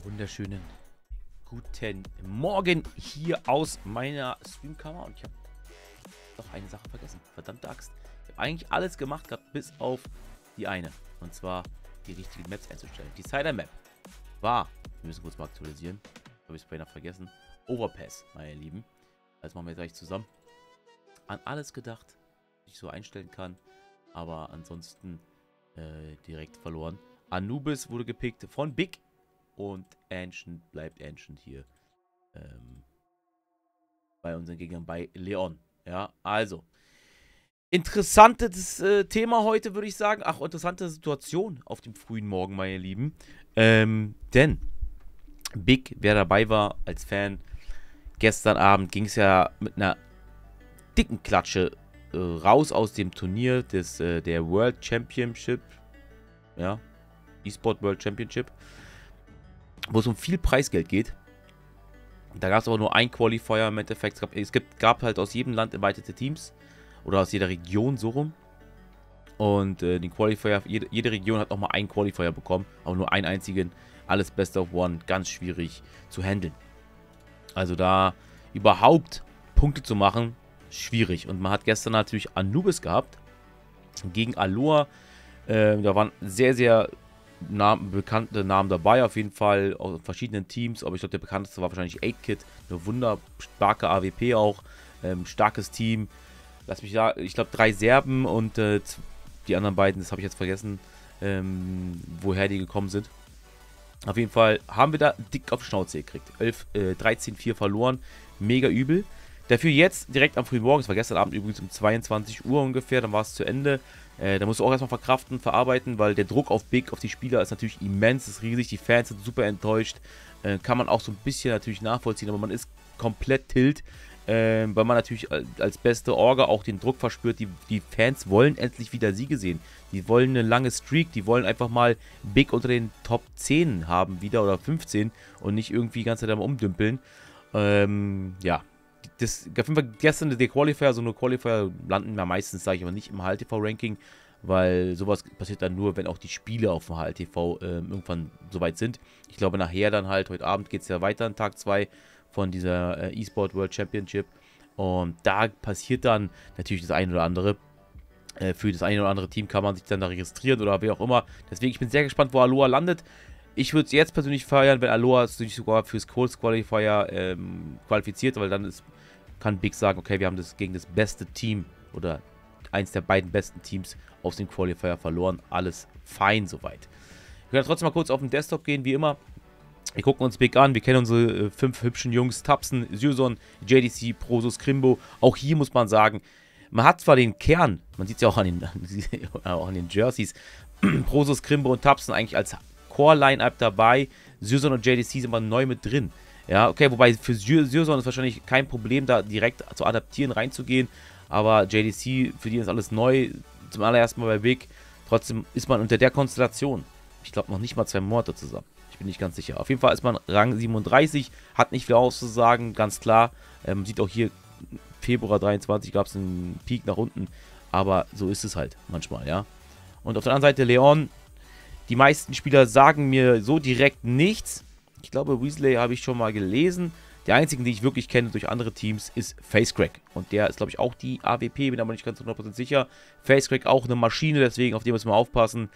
Wunderschönen guten Morgen hier aus meiner Streamkammer. Und ich habe doch eine Sache vergessen. Verdammte Axt. Ich habe eigentlich alles gemacht gehabt, bis auf die eine. Und zwar die richtigen Maps einzustellen. Die Cider-Map war, wir müssen kurz mal aktualisieren, habe ich es beinahe vergessen, Overpass, meine Lieben. Das machen wir gleich zusammen. An alles gedacht, was ich so einstellen kann. Aber ansonsten direkt verloren. Anubis wurde gepickt von Big. Und Ancient bleibt Ancient hier bei unseren Gegnern, bei Leon. Ja, also. Interessantes Thema heute, würde ich sagen. Ach, interessante Situation auf dem frühen Morgen, meine Lieben. Denn Big, wer dabei war als Fan, gestern Abend ging es ja mit einer dicken Klatsche raus aus dem Turnier der World Championship. Ja, eSport World Championship. Wo es um viel Preisgeld geht. Da gab es aber nur ein Qualifier im Endeffekt. Es gab halt aus jedem Land erweiterte Teams. Oder aus jeder Region so rum. Und den Qualifier, jede Region hat nochmal einen Qualifier bekommen. Aber nur einen einzigen. Alles Best of One. Ganz schwierig zu handeln. Also da überhaupt Punkte zu machen, schwierig. Und man hat gestern natürlich Anubis gehabt. Gegen Aloha. Da waren sehr, sehr bekannte Namen dabei, auf jeden Fall aus verschiedenen Teams, aber ich glaube, der bekannteste war wahrscheinlich 8-Kit, eine wunderstarke AWP auch, starkes Team. Lass mich da, ich glaube 3 Serben und die anderen beiden, das habe ich jetzt vergessen, woher die gekommen sind. Auf jeden Fall haben wir da dick auf die Schnauze gekriegt. 13-4 verloren, mega übel. Dafür jetzt direkt am frühen Morgen, es war gestern Abend übrigens um 22 Uhr ungefähr, dann war es zu Ende. Da musst du auch erstmal verkraften, verarbeiten, weil der Druck auf Big, auf die Spieler ist natürlich immens, ist riesig, die Fans sind super enttäuscht. Kann man auch so ein bisschen natürlich nachvollziehen, aber man ist komplett tilt, weil man natürlich als beste Orga auch den Druck verspürt. Die Fans wollen endlich wieder Siege sehen. Die wollen eine lange Streak, die wollen einfach mal Big unter den Top 10 haben wieder oder 15 und nicht irgendwie die ganze Zeit am Umdümpeln. Ja. Auf jeden Fall gestern der Qualifier, so eine Qualifier landen ja meistens, sage ich aber nicht im HLTV-Ranking, weil sowas passiert dann nur, wenn auch die Spiele auf dem HLTV irgendwann soweit sind. Ich glaube nachher dann halt, heute Abend geht es ja weiter an Tag 2 von dieser eSport World Championship und da passiert dann natürlich das eine oder andere. Für das eine oder andere Team kann man sich dann da registrieren oder wie auch immer. Deswegen, ich bin sehr gespannt, wo Aloha landet. Ich würde es jetzt persönlich feiern, wenn Aloha sich sogar fürs Cold Qualifier qualifiziert, weil dann kann Big sagen, okay, wir haben das gegen das beste Team oder eins der beiden besten Teams aus dem Qualifier verloren. Alles fein soweit. Wir können trotzdem mal kurz auf den Desktop gehen, wie immer. Wir gucken uns Big an, wir kennen unsere 5 hübschen Jungs, Tapsen, Syuson, JDC, Prosus, Krimbo. Auch hier muss man sagen, man hat zwar den Kern, man sieht es ja auch an den Jerseys, Prosus, Krimbo und Tapsen eigentlich als Core-Line-Up dabei. Syuson und JDC sind immer neu mit drin. Ja, okay, wobei für Syuson ist wahrscheinlich kein Problem, da direkt zu adaptieren, reinzugehen. Aber JDC, für die ist alles neu, zum allerersten Mal bei Big. Trotzdem ist man unter der Konstellation, ich glaube noch nicht mal 2 Monate zusammen. Ich bin nicht ganz sicher. Auf jeden Fall ist man Rang 37, hat nicht viel auszusagen, ganz klar. Sieht auch hier, Februar 23 gab es einen Peak nach unten. Aber so ist es halt manchmal, ja. Und auf der anderen Seite Leon. Die meisten Spieler sagen mir so direkt nichts. Ich glaube, Weasley habe ich schon mal gelesen. Der einzige, den ich wirklich kenne durch andere Teams, ist Facecrack. Und der ist, glaube ich, auch die AWP, bin aber nicht ganz 100% sicher. Facecrack auch eine Maschine, deswegen auf den müssen wir aufpassen.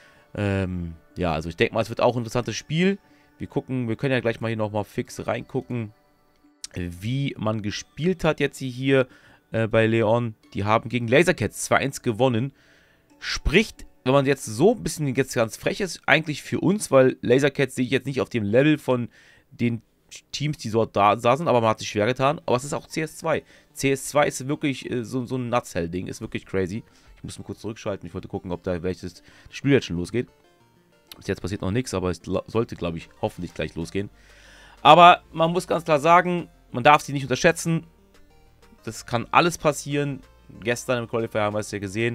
Ja, also ich denke mal, es wird auch ein interessantes Spiel. Wir können ja gleich mal hier nochmal fix reingucken, wie man gespielt hat jetzt hier bei Leon. Die haben gegen Lasercats 2-1 gewonnen. Spricht, wenn man jetzt so ein bisschen jetzt ganz frech ist, eigentlich für uns, weil Lasercats sehe ich jetzt nicht auf dem Level von den Teams, die dort da sind, aber man hat sich schwer getan. Aber es ist auch CS2. CS2 ist wirklich so ein Nutzhell-Ding, ist wirklich crazy. Ich muss mal kurz zurückschalten, ich wollte gucken, ob da welches Spiel jetzt schon losgeht. Bis jetzt passiert noch nichts, aber es sollte, glaube ich, hoffentlich gleich losgehen. Aber man muss ganz klar sagen, man darf sie nicht unterschätzen. Das kann alles passieren. Gestern im Qualifier haben wir es ja gesehen.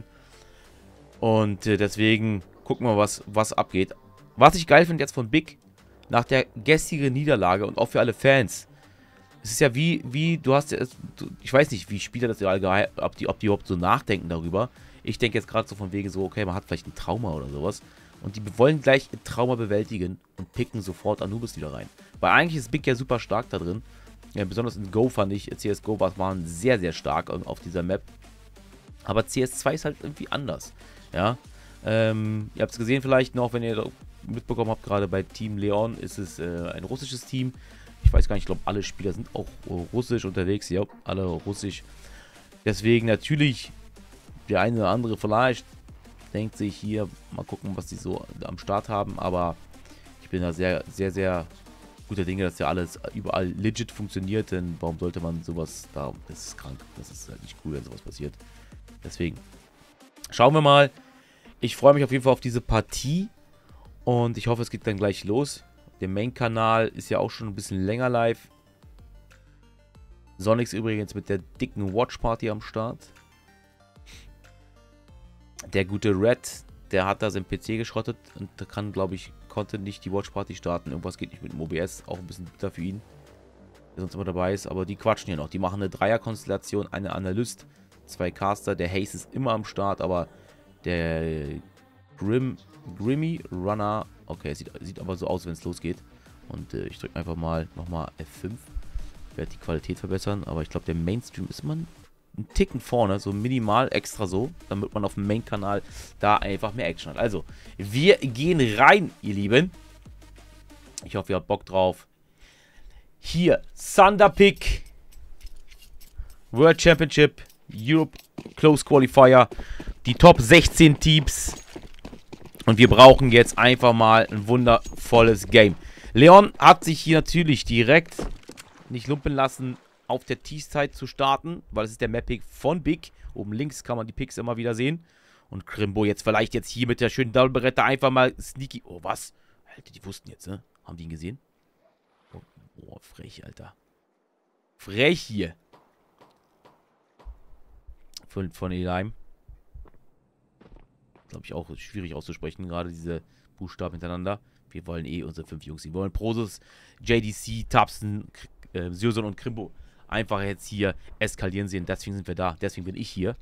Und deswegen gucken wir mal, was abgeht. Was ich geil finde jetzt von Big, nach der gestrigen Niederlage und auch für alle Fans. Es ist ja wie du hast ja, ich weiß nicht, wie Spieler das allgemein, ob die überhaupt so nachdenken darüber. Ich denke jetzt gerade so von wegen so, okay, man hat vielleicht ein Trauma oder sowas. Und die wollen gleich ihr Trauma bewältigen und picken sofort Anubis wieder rein. Weil eigentlich ist Big ja super stark da drin. Ja, besonders in Go fand ich, CSGO waren sehr, sehr stark auf dieser Map. Aber CS2 ist halt irgendwie anders. Ja. Ihr habt es gesehen vielleicht noch, wenn ihr mitbekommen habt, gerade bei Team Leon ist es ein russisches Team. Ich weiß gar nicht, ich glaube alle Spieler sind auch russisch unterwegs. Ja, alle russisch. Deswegen natürlich der eine oder andere vielleicht denkt sich hier, mal gucken, was die so am Start haben. Aber ich bin da sehr, sehr, sehr guter Dinge, dass ja alles überall legit funktioniert. Denn warum sollte man sowas da, das ist krank. Das ist halt nicht cool, wenn sowas passiert. Deswegen schauen wir mal. Ich freue mich auf jeden Fall auf diese Partie. Und ich hoffe, es geht dann gleich los. Der Main-Kanal ist ja auch schon ein bisschen länger live. Sonics übrigens mit der dicken Watch-Party am Start. Der gute Red, der hat da seinen PC geschrottet und da kann, glaube ich, konnte nicht die Watch-Party starten. Irgendwas geht nicht mit dem OBS. Auch ein bisschen bitter für ihn, der sonst immer dabei ist. Aber die quatschen hier noch. Die machen eine Dreier-Konstellation, eine Analyst, 2 Caster. Der Haze ist immer am Start, aber der Grimmy Runner, okay, sieht aber so aus, wenn es losgeht. Und ich drücke einfach mal nochmal F5. Ich werde die Qualität verbessern, aber ich glaube, der Mainstream ist man einen Ticken vorne, so minimal extra so, damit man auf dem Main-Kanal da einfach mehr Action hat. Also, wir gehen rein, ihr Lieben. Ich hoffe, ihr habt Bock drauf. Hier, Thunder Pick, World Championship, Europe Close Qualifier, die Top 16 Teams. Und wir brauchen jetzt einfach mal ein wundervolles Game. Leon hat sich hier natürlich direkt nicht lumpen lassen, auf der T-Side zu starten, weil es ist der Map-Pick von Big. Oben links kann man die Picks immer wieder sehen. Und Krimbo jetzt vielleicht jetzt hier mit der schönen Double-Beretta einfach mal sneaky. Oh, was? Alter, die wussten jetzt, ne? Haben die ihn gesehen? Oh, frech, Alter. Frech hier. Von Elheim. Glaube ich auch schwierig auszusprechen, gerade diese Buchstaben hintereinander. Wir wollen eh unsere 5 Jungs. Wir wollen Prosus, JDC, Tapsen, Syrson und Krimbo einfach jetzt hier eskalieren sehen. Deswegen sind wir da. Deswegen bin ich hier.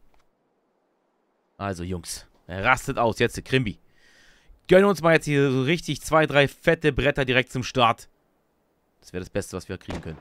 Also, Jungs. Rastet aus. Jetzt, Krimbi. Gönnen uns mal jetzt hier so richtig 2, 3 fette Bretter direkt zum Start. Das wäre das Beste, was wir kriegen können.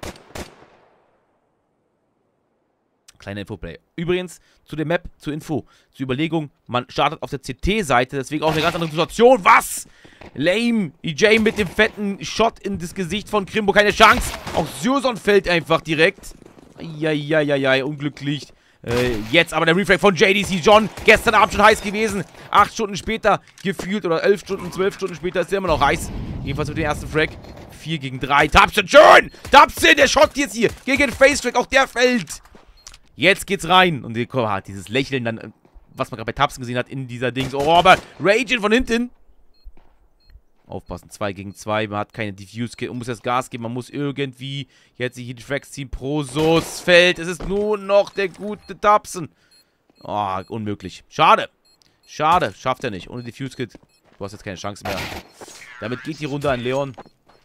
Kleiner Infoplay. Übrigens, zu der Map, zur Info, zur Überlegung, man startet auf der CT-Seite, deswegen auch eine ganz andere Situation. Was? Lame. EJ mit dem fetten Shot in das Gesicht von Krimbo. Keine Chance. Auch Syrson fällt einfach direkt. Eieieiei, unglücklich. Jetzt aber der Refrag von JDC John. Gestern Abend schon heiß gewesen. 8 Stunden später gefühlt, oder 11 Stunden, 12 Stunden später ist er immer noch heiß. Jedenfalls mit dem ersten Frag. 4 gegen 3. Tapsen, schön! Tapsen, der Shot jetzt hier gegen Face-Track. Auch der fällt. Jetzt geht's rein. Und dieses Lächeln dann, was man gerade bei Tapsen gesehen hat, in dieser Dings. Oh, aber Raging von hinten. Aufpassen, 2 gegen 2. Man hat keine Diffuse-Kit und muss das Gas geben. Man muss irgendwie jetzt hier die Tracks ziehen. Prosus fällt. Es ist nur noch der gute Tapsen. Oh, unmöglich. Schade. Schade. Schafft er nicht. Ohne Diffuse-Kit. Du hast jetzt keine Chance mehr. Damit geht die Runde an Leon.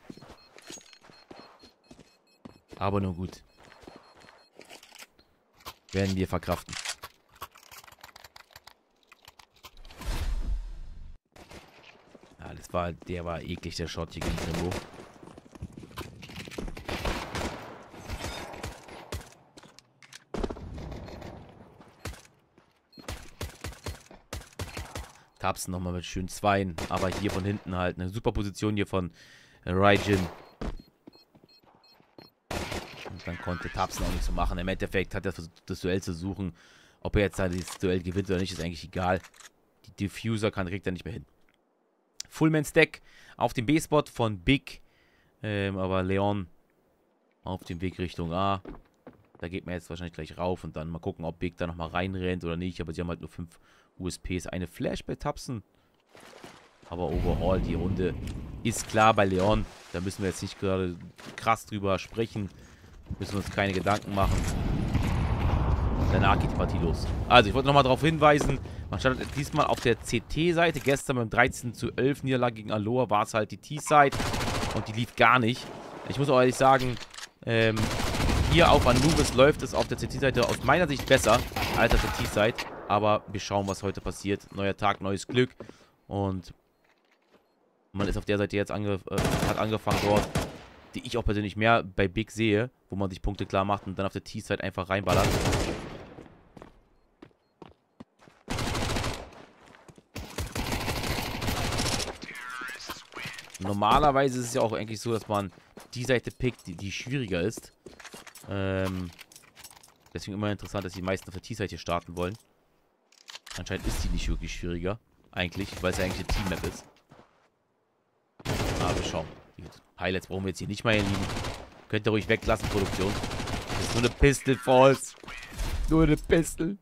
Aber nur gut. Werden wir verkraften. Ja, der war eklig, der Shot hier gegen Krimbo. Tapsen nochmal mit schönen Zweien, aber hier von hinten halt eine super Position hier von Raijin. Und dann konnte Tapsen auch nichts so machen. Im Endeffekt hat er versucht, das Duell zu suchen. Ob er jetzt dieses Duell gewinnt oder nicht, ist eigentlich egal. Die Diffuser kriegt er nicht mehr hin. Fullman-Stack auf dem B-Spot von Big. Aber Leon auf dem Weg Richtung A. Da geht man jetzt wahrscheinlich gleich rauf und dann mal gucken, ob Big da nochmal reinrennt oder nicht. Aber sie haben halt nur 5 USPs. Eine Flash bei Tapsen. Aber overall, die Runde ist klar bei Leon. Da müssen wir jetzt nicht gerade krass drüber sprechen. Müssen wir uns keine Gedanken machen. Danach geht die Partie los. Also, ich wollte nochmal darauf hinweisen, man startet diesmal auf der CT-Seite. Gestern beim 13:11 Niederlage gegen Aloha war es halt die T-Side. Und die lief gar nicht. Ich muss auch ehrlich sagen, hier auf Anubis läuft es auf der CT-Seite aus meiner Sicht besser als auf der T-Side. Aber wir schauen, was heute passiert. Neuer Tag, neues Glück. Und Man ist auf der Seite jetzt hat angefangen dort, die ich auch persönlich mehr bei Big sehe, wo man sich Punkte klar macht und dann auf der T-Side einfach reinballert. Normalerweise ist es ja auch eigentlich so, dass man die Seite pickt, die schwieriger ist. Deswegen immer interessant, dass die meisten auf der T-Seite hier starten wollen. Anscheinend ist die nicht wirklich schwieriger. Eigentlich, weil es ja eigentlich eine Team-Map ist. Aber wir schauen. Die Highlights brauchen wir jetzt hier nicht mal hier liegen. Könnt ihr ruhig weglassen, Produktion. Das ist nur eine Pistol, Falls. Nur eine Pistol.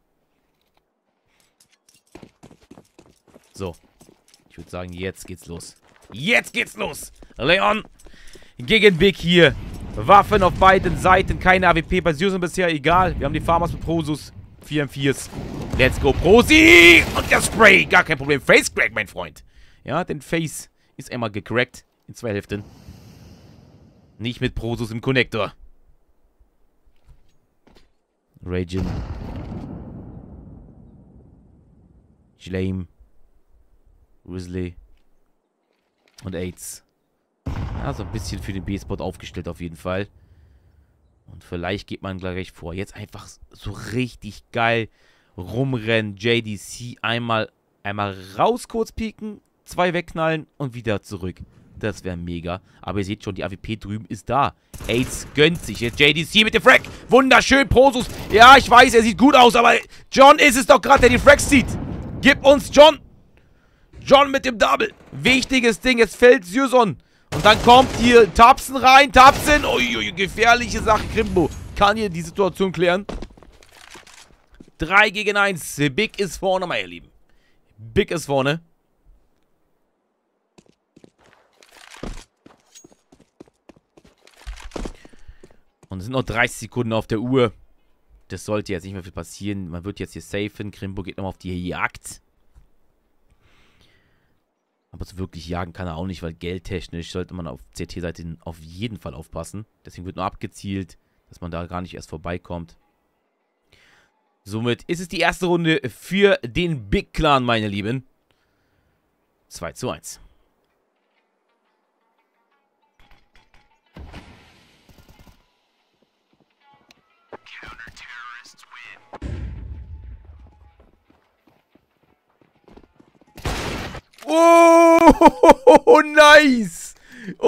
So. Ich würde sagen, jetzt geht's los. Jetzt geht's los! Leon gegen Big hier. Waffen auf beiden Seiten. Keine AWP bei Susan bisher. Egal. Wir haben die Farmers mit Prosus. 4 im 4. Let's go, Prosi! Und der Spray. Gar kein Problem. Face Crack, mein Freund. Ja, den Face ist einmal gecrackt. In 2 Hälften. Nicht mit Prosus im Connector. Ragin. Flame. Grizzly. Und AIDS. Ja, so ein bisschen für den B-Spot aufgestellt auf jeden Fall. Und vielleicht geht man gleich vor. Jetzt einfach so richtig geil rumrennen. JDC einmal raus kurz pieken, 2 wegknallen und wieder zurück. Das wäre mega. Aber ihr seht schon, die AWP drüben ist da. AIDS gönnt sich. Jetzt JDC mit dem Frag. Wunderschön, Prosus. Ja, ich weiß, er sieht gut aus, aber John ist es doch gerade, der die Frags zieht. Gib uns John. John mit dem Double. Wichtiges Ding. Jetzt fällt Syson. Und dann kommt hier Tapsen rein. Tapsen. Uiui, gefährliche Sache. Krimbo kann hier die Situation klären. 3 gegen 1. Big ist vorne, meine Lieben. Big ist vorne. Und es sind noch 30 Sekunden auf der Uhr. Das sollte jetzt nicht mehr viel passieren. Man wird jetzt hier safen. Krimbo geht nochmal auf die Jagd. Aber so wirklich jagen kann er auch nicht, weil geldtechnisch sollte man auf CT-Seite auf jeden Fall aufpassen. Deswegen wird nur abgezielt, dass man da gar nicht erst vorbeikommt. Somit ist es die erste Runde für den Big Clan, meine Lieben. 2:1. Oh, nice.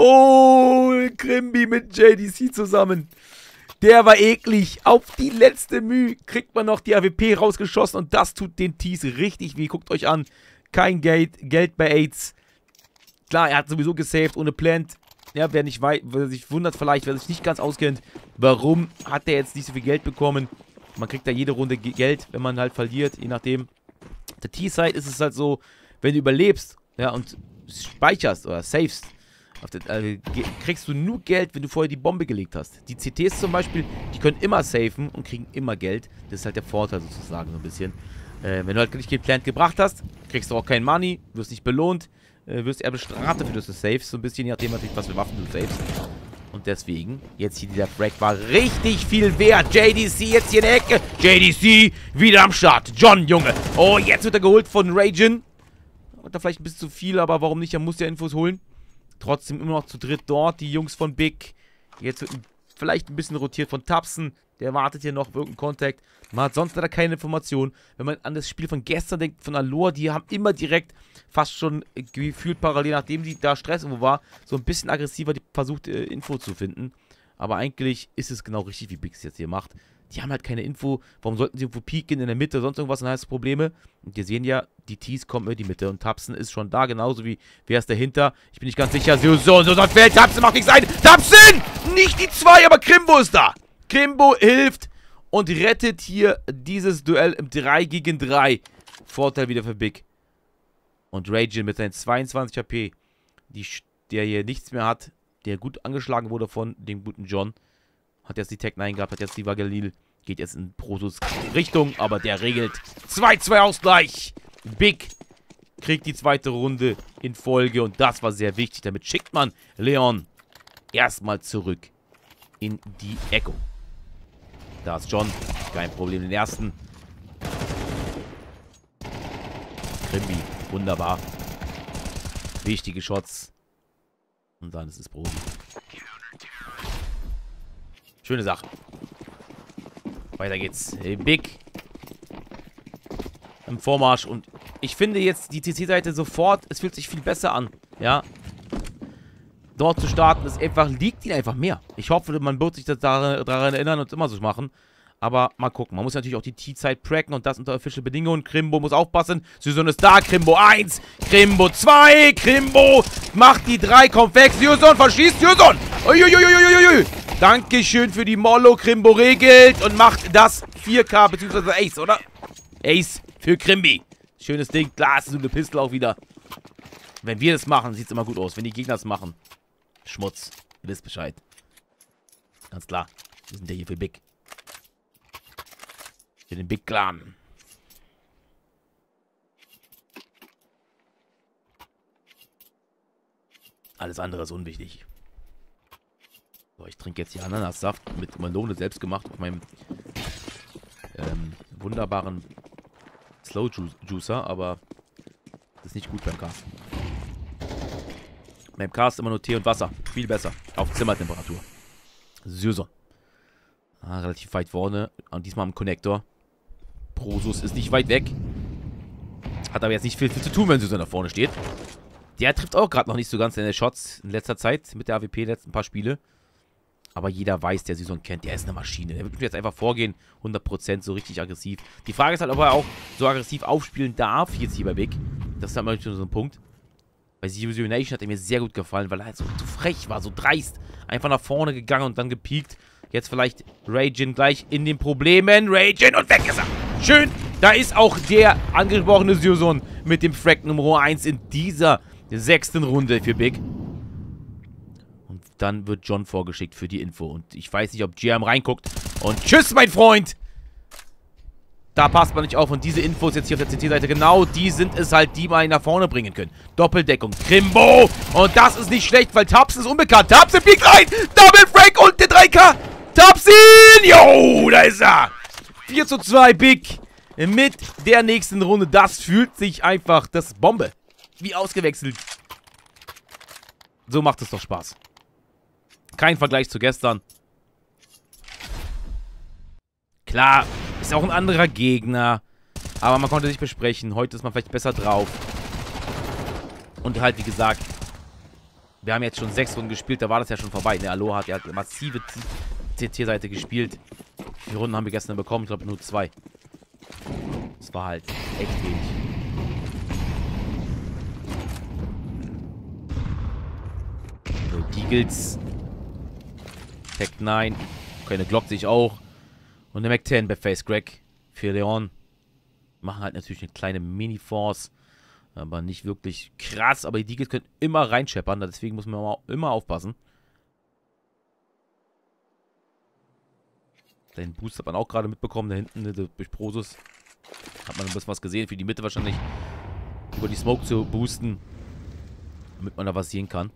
Oh, Krimbi mit JDC zusammen. Der war eklig. Auf die letzte Mühe kriegt man noch die AWP rausgeschossen. Und das tut den Tees richtig weh. Guckt euch an. Kein Geld bei AIDS. Klar, er hat sowieso gesaved ohne Plant. Ja, wer sich wundert vielleicht, wer sich nicht ganz auskennt, warum hat der jetzt nicht so viel Geld bekommen. Man kriegt da jede Runde Geld, wenn man halt verliert. Je nachdem. Auf der T-Side ist es halt so, wenn du überlebst, ja, und speicherst oder savest, kriegst du nur Geld, wenn du vorher die Bombe gelegt hast. Die CTs zum Beispiel, die können immer safen und kriegen immer Geld. Das ist halt der Vorteil sozusagen so ein bisschen. Wenn du halt nicht den Plant gebracht hast, kriegst du auch kein Money, wirst nicht belohnt, wirst eher bestraft dafür, dass du savest, so ein bisschen, je nachdem natürlich, was für Waffen du savest. Und deswegen, jetzt hier dieser Frag war richtig viel wert. JDC jetzt hier in der Ecke. JDC wieder am Start. John, Junge. Oh, jetzt wird er geholt von Ragin. Hat da vielleicht ein bisschen zu viel, aber warum nicht? Er muss ja Infos holen. Trotzdem immer noch zu dritt dort. Die Jungs von Big. Jetzt wird vielleicht ein bisschen rotiert von Tapsen. Der wartet hier noch auf irgendeinen Kontakt. Man hat sonst leider keine Informationen. Wenn man an das Spiel von gestern denkt, von Alor, die haben immer direkt fast schon gefühlt parallel, nachdem die da Stress irgendwo war, so ein bisschen aggressiver versucht, Info zu finden. Aber eigentlich ist es genau richtig, wie Big es jetzt hier macht. Die haben halt keine Info. Warum sollten sie irgendwo pieken in der Mitte, sonst irgendwas, dann heißt es Probleme. Und wir sehen ja, die Tees kommen in die Mitte. Und Tapsen ist schon da, genauso wie wer ist dahinter. Ich bin nicht ganz sicher. So fällt Tapsen, macht nichts ein. Tapsen! Nicht die 2, aber Krimbo ist da. Krimbo hilft und rettet hier dieses Duell im 3 gegen 3. Vorteil wieder für Big. Und Ragin mit seinen 22 HP, der hier nichts mehr hat, der gut angeschlagen wurde von dem guten John. Hat jetzt die Tech 9 gehabt, hat jetzt die Vagalil. Geht jetzt in Prosus Richtung, aber der regelt 2:2 Ausgleich. Big kriegt die zweite Runde in Folge und das war sehr wichtig. Damit schickt man Leon erstmal zurück in die Echo. Da ist John. Kein Problem, den ersten. Krimbi, wunderbar. Wichtige Shots. Und dann ist es Profi. Schöne Sache. Weiter geht's. Big. Im Vormarsch. Und ich finde jetzt die CC-Seite sofort, es fühlt sich viel besser an. Ja. Dort zu starten, ist einfach, liegt ihnen einfach mehr. Ich hoffe, man wird sich daran erinnern und immer so machen. Aber mal gucken. Man muss natürlich auch die T-Zeit pracken und das unter official Bedingungen. Krimbo muss aufpassen. Syson ist da. Krimbo 1. Krimbo 2. Krimbo macht die 3. Kommt weg. Syson verschießt. Syson. Uiuiuiuiui. Dankeschön für die Mollo. Krimbo regelt und macht das 4K bzw. Ace, oder? Ace für Krimbi. Schönes Ding. Klar, ist so eine Pistole auch wieder. Wenn wir das machen, sieht es immer gut aus. Wenn die Gegner das machen. Schmutz. Ihr wisst Bescheid. Ganz klar. Wir sind ja hier für Big. Für den Big Clan. Alles andere ist unwichtig. So, ich trinke jetzt hier Ananassaft mit Melone selbst gemacht auf meinem wunderbaren Slow Juicer, aber das ist nicht gut beim Cast. Beim Cast immer nur Tee und Wasser. Viel besser. Auf Zimmertemperatur. Süßer. Relativ weit vorne. Und diesmal am Connector. Prosus ist nicht weit weg. Hat aber jetzt nicht viel zu tun, wenn Süßer da vorne steht. Der trifft auch gerade noch nicht so ganz seine Shots in letzter Zeit. Mit der AWP letzten paar Spiele. Aber jeder weiß, der Süßer kennt. Der ist eine Maschine. Der wird jetzt einfach vorgehen. 100% so richtig aggressiv. Die Frage ist halt, ob er auch so aggressiv aufspielen darf. Jetzt hier bei Big. Das ist halt mal so ein Punkt. Bei Zero Nation hat er mir sehr gut gefallen, weil er halt so frech war, so dreist. Einfach nach vorne gegangen und dann gepiekt. Jetzt vielleicht Ragin gleich in den Problemen. Ragin und weg ist er. Schön. Da ist auch der angesprochene Syson mit dem Frag Nummer 1 in dieser 6. Runde für Big. Und dann wird John vorgeschickt für die Info. Und ich weiß nicht, ob GM reinguckt. Und tschüss, mein Freund. Da passt man nicht auf. Und diese Infos jetzt hier auf der CT-Seite, genau die sind es halt, die man nach vorne bringen können. Doppeldeckung. Krimbo. Und das ist nicht schlecht, weil Tapsin ist unbekannt. Tapsin fliegt rein. Double Frag und der 3K. Tapsin. Jo, da ist er. 4:2 Big. Mit der nächsten Runde. Das fühlt sich einfach, das ist Bombe. Wie ausgewechselt. So macht es doch Spaß. Kein Vergleich zu gestern. Klar, ist auch ein anderer Gegner. Aber man konnte sich besprechen. Heute ist man vielleicht besser drauf. Und halt, wie gesagt, wir haben jetzt schon 6 Runden gespielt. Da war das ja schon vorbei. Der Aloha hat ja massive CT-Seite gespielt. Wie viele Runden haben wir gestern bekommen? Ich glaube nur 2. Das war halt echt wenig. So, Deagles. Tech 9. Okay, eine Glock sehe ich auch. Und eine Mac 10 bei Face Crack für Leon. Machen halt natürlich eine kleine Mini-Force. Aber nicht wirklich krass. Aber die Deagles können immer reinscheppern. Deswegen muss man immer aufpassen. Den Boost hat man auch gerade mitbekommen. Da hinten durch Prosus. Hat man ein bisschen was gesehen. Für die Mitte wahrscheinlich über die Smoke zu boosten. Damit man da was sehen kann.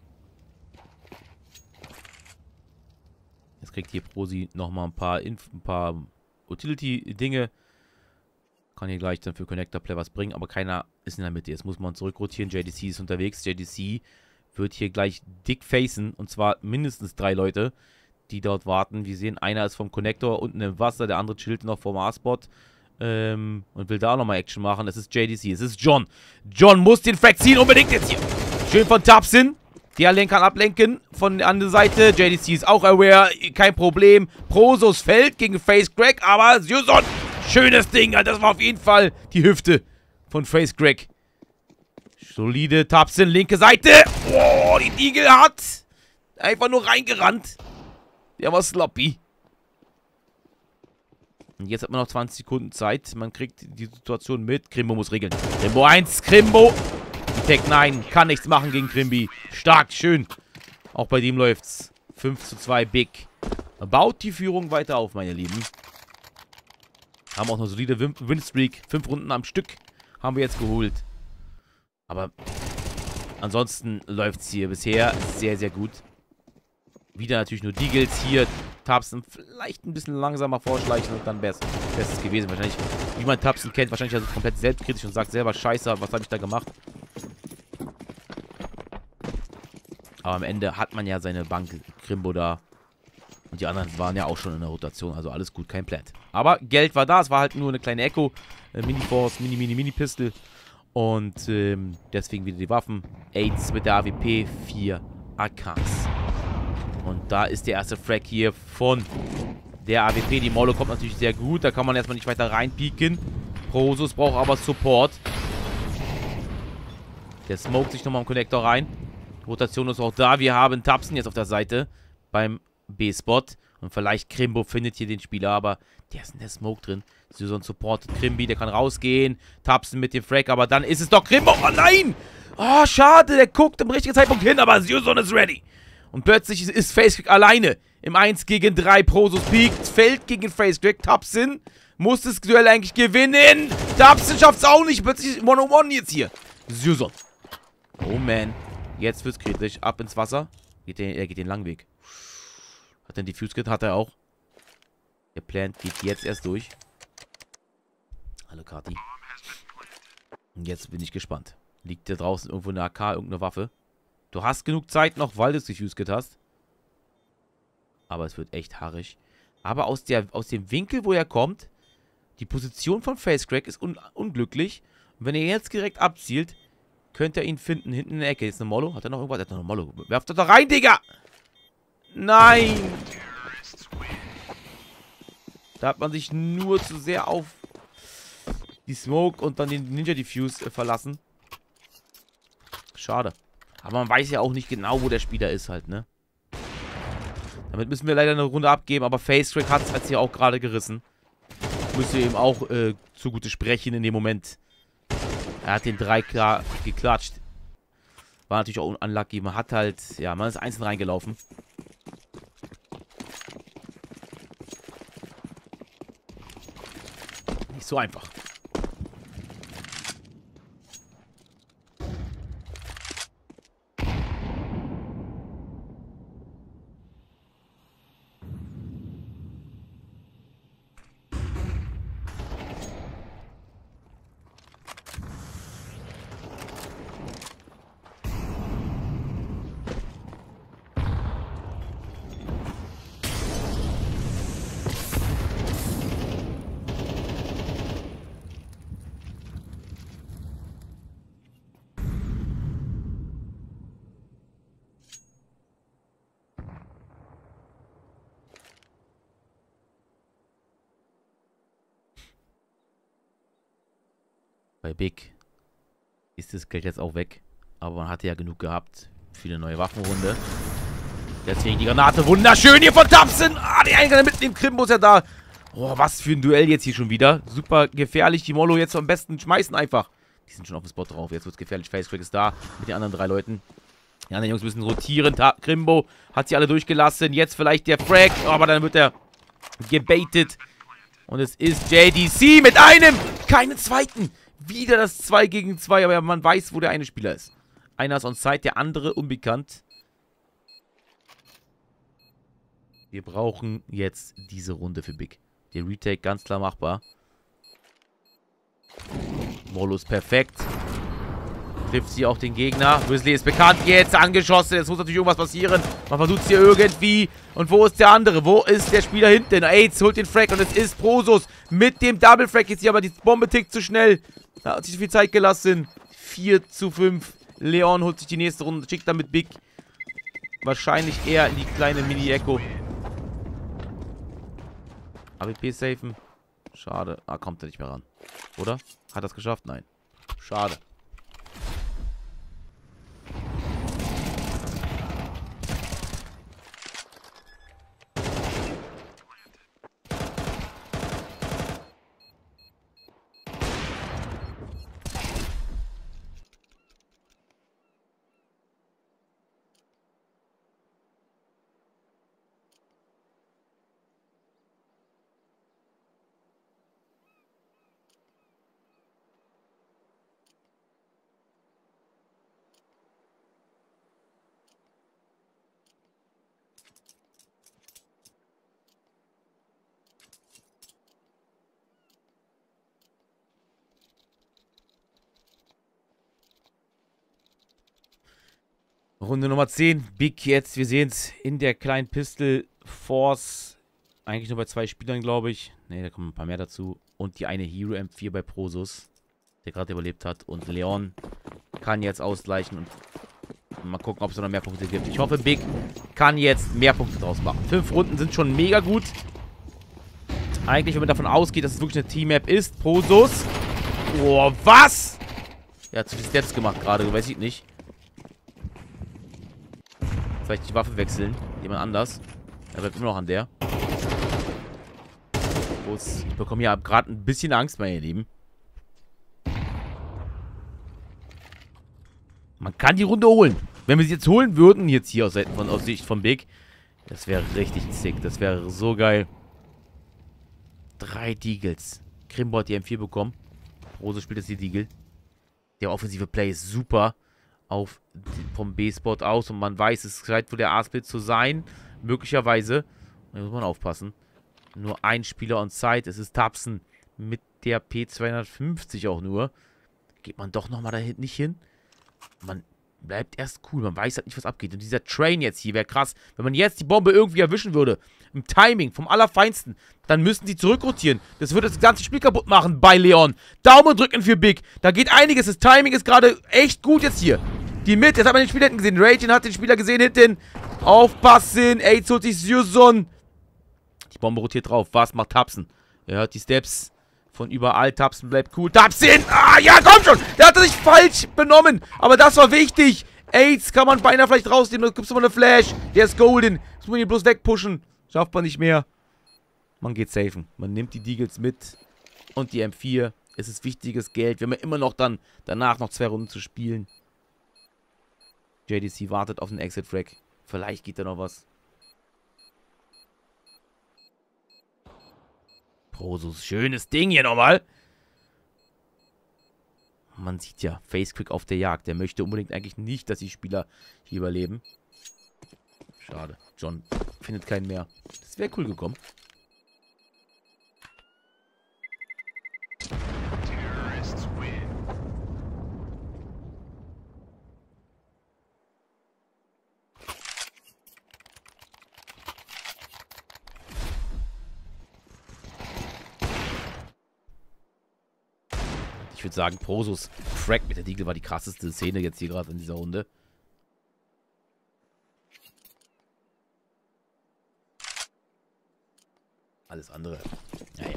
Jetzt kriegt hier Prosi nochmal ein paar Utility-Dinge. Kann hier gleich dann für Connector-Play was bringen. Aber keiner ist in der Mitte. Jetzt muss man zurückrotieren. JDC ist unterwegs. JDC wird hier gleich dick facen. Und zwar mindestens 3 Leute, die dort warten. Wir sehen, einer ist vom Connector unten im Wasser. Der andere chillt noch vom A-Spot. Und will da auch nochmal Action machen. Es ist JDC. Es ist John. John muss den Frag ziehen. Unbedingt jetzt hier. Schön von Tapsin. Der kann ablenken von der anderen Seite. JDC ist auch aware. Kein Problem. Prosus fällt gegen Face Crack. Aber Syson. Schönes Ding. Das war auf jeden Fall die Hüfte von Face Crack. Solide Tapsin. Linke Seite. Oh, die Deagle hat einfach nur reingerannt. Der war sloppy. Und jetzt hat man noch 20 Sekunden Zeit. Man kriegt die Situation mit. Krimbo muss regeln. Krimbo 1. Krimbo. Die Tech 9 kann nichts machen gegen Krimbi. Stark, schön. Auch bei dem läuft's. 5:2 Big. Baut die Führung weiter auf, meine Lieben. Haben auch eine solide Winstreak. 5 Runden am Stück haben wir jetzt geholt. Aber ansonsten läuft's hier bisher sehr, sehr gut. Wieder natürlich nur Deagles hier. Tapsin vielleicht ein bisschen langsamer vorschleichen und dann bestes gewesen. Wahrscheinlich, wie man Tapsin kennt, wahrscheinlich also komplett selbstkritisch und sagt selber, scheiße, was habe ich da gemacht? Aber am Ende hat man ja seine Bank, Krimbo da. Und die anderen waren ja auch schon in der Rotation. Also alles gut, kein Plant. Aber Geld war da. Es war halt nur eine kleine Echo. Mini-Force, Mini-Pistol. Und deswegen wieder die Waffen. 8 mit der AWP, 4 AKs. Und da ist der erste Frag hier von der AWP. Die Mollo kommt natürlich sehr gut. Da kann man erstmal nicht weiter reinpieken. Prosus braucht aber Support. Der smoked sich nochmal im Connector rein. Rotation ist auch da. Wir haben Tapsen jetzt auf der Seite beim B-Spot. Und vielleicht Krimbo findet hier den Spieler, aber der ist in der Smoke drin. Syson supportet Krimbi, der kann rausgehen. Tapsen mit dem Frag, aber dann ist es doch Krimbo. Oh nein! Oh, schade, der guckt im richtigen Zeitpunkt hin, aber Syson ist ready. Und plötzlich ist Facecrack alleine. Im 1 gegen 3. Prosus piekt, fällt gegen Facecrack. Tapsen muss das Duell eigentlich gewinnen. Tapsen schafft es auch nicht. Plötzlich One-on-One jetzt hier. Syson. Oh man. Jetzt wird's kritisch. Ab ins Wasser. Er geht den langen Weg. Hat er den Diffuse Kit? Hat er auch. Der Plant geht jetzt erst durch. Hallo Kati. Und jetzt bin ich gespannt. Liegt da draußen irgendwo eine AK, irgendeine Waffe? Du hast genug Zeit noch, weil du das Diffuse Kit hast. Aber es wird echt haarig. Aber aus dem Winkel, wo er kommt, die Position von Facecrack ist unglücklich. Und wenn er jetzt direkt abzielt, könnte er ihn finden. Hinten in der Ecke. Jetzt eine Mollo. Hat er noch irgendwas? Er hat noch eine Mollo. Werft das da rein, Digga! Nein! Da hat man sich nur zu sehr auf die Smoke und dann den Ninja Diffuse verlassen. Schade. Aber man weiß ja auch nicht genau, wo der Spieler ist halt, ne? Damit müssen wir leider eine Runde abgeben, aber Facecrack hat es hier auch gerade gerissen. Müssen wir ihm auch zugute sprechen in dem Moment. Er hat den 3 klar geklatscht. War natürlich auch unlucky. Man hat halt, ja, man ist einzeln reingelaufen. Nicht so einfach. Bei Big ist das Geld jetzt auch weg. Aber man hatte ja genug gehabt für eine neue Waffenrunde. Deswegen die Granate wunderschön hier von Tapsen. Ah, die Eingang mit dem Krimbo ist ja da. Oh, was für ein Duell jetzt hier schon wieder. Super gefährlich. Die Mollo jetzt am besten schmeißen einfach. Die sind schon auf dem Spot drauf. Jetzt wird es gefährlich. Facecrack ist da mit den anderen 3 Leuten. Die anderen Jungs müssen rotieren. Krimbo hat sie alle durchgelassen. Jetzt vielleicht der Frag. Oh, aber dann wird er gebaitet. Und es ist JDC mit einem. Keinen zweiten. Wieder das 2 gegen 2, aber man weiß, wo der eine Spieler ist. Einer ist on site, der andere unbekannt. Wir brauchen jetzt diese Runde für Big. Der Retake ganz klar machbar. Mollo ist perfekt. Trifft sie auch den Gegner. Grizzly ist bekannt, jetzt angeschossen. Jetzt muss natürlich irgendwas passieren. Man versucht es hier irgendwie. Und wo ist der andere? Wo ist der Spieler hinten? AIDS holt den Frag und es ist Prosus mit dem Double Frag. Jetzt hier aber die Bombe tickt zu schnell. Da hat sich so viel Zeit gelassen. 4:5. Leon holt sich die nächste Runde. Schickt dann mit Big. Wahrscheinlich eher in die kleine Mini-Echo. AWP safen. Schade. Ah, kommt er nicht mehr ran. Oder? Hat er es geschafft? Nein. Schade. Runde Nummer 10. Big jetzt, wir sehen es in der kleinen Pistol Force. Eigentlich nur bei 2 Spielern, glaube ich. Ne, da kommen ein paar mehr dazu. Und die eine Hero M4 bei Prosus, der gerade überlebt hat. Und Leon kann jetzt ausgleichen und mal gucken, ob es noch mehr Punkte gibt. Ich hoffe, Big kann jetzt mehr Punkte draus machen. 5 Runden sind schon mega gut. Eigentlich, wenn man davon ausgeht, dass es wirklich eine Team-Map ist. Prosus. Oh, was? Er hat zu viele Steps gemacht gerade, weiß ich nicht. Vielleicht die Waffe wechseln. Jemand anders. Er bleibt immer noch an der. Ich bekomme hier gerade ein bisschen Angst, meine Lieben. Man kann die Runde holen. Wenn wir sie jetzt holen würden, jetzt hier aus Sicht von Big, das wäre richtig sick. Das wäre so geil. 3 Deagles. Krimbo hat die M4 bekommen. Rose spielt jetzt die Deagle. Der offensive Play ist super. Vom B-Spot aus. Und man weiß, es scheint wohl der A-Split zu sein. Möglicherweise. Da muss man aufpassen. Nur ein Spieler on Site. Es ist Tapsen. Mit der P250 auch nur. Geht man doch nochmal da hinten nicht hin. Man bleibt erst cool. Man weiß halt nicht, was abgeht. Und dieser Train jetzt hier wäre krass. Wenn man jetzt die Bombe irgendwie erwischen würde. Im Timing vom Allerfeinsten. Dann müssten sie zurückrotieren. Das würde das ganze Spiel kaputt machen bei Leon. Daumen drücken für Big. Da geht einiges. Das Timing ist gerade echt gut jetzt hier. Die Mitte. Jetzt hat man den Spieler hinten gesehen. Raging hat den Spieler gesehen hinten. Aufpassen. AIDS holt sich Syrson. Die Bombe rotiert drauf. Was macht Tapsen? Er hört die Steps von überall. Tapsen bleibt cool. Tapsen! Ah, ja, komm schon! Der hat sich falsch benommen. Aber das war wichtig. AIDS kann man beinahe vielleicht rausnehmen. Da gibt es mal eine Flash. Der ist golden. Das muss man hier bloß wegpushen. Schafft man nicht mehr. Man geht safen. Man nimmt die Deagles mit. Und die M4. Es ist wichtiges Geld. Wir haben ja immer noch dann danach noch 2 Runden zu spielen. JDC wartet auf den Exit-Frag. Vielleicht geht da noch was. Prosus, schönes Ding hier nochmal. Man sieht ja, Facequick auf der Jagd. Der möchte unbedingt eigentlich nicht, dass die Spieler hier überleben. Schade. John findet keinen mehr. Das wäre cool gekommen. Ich würde sagen, Prosus Frag mit der Deagle war die krasseste Szene jetzt hier gerade in dieser Runde. Alles andere. Naja.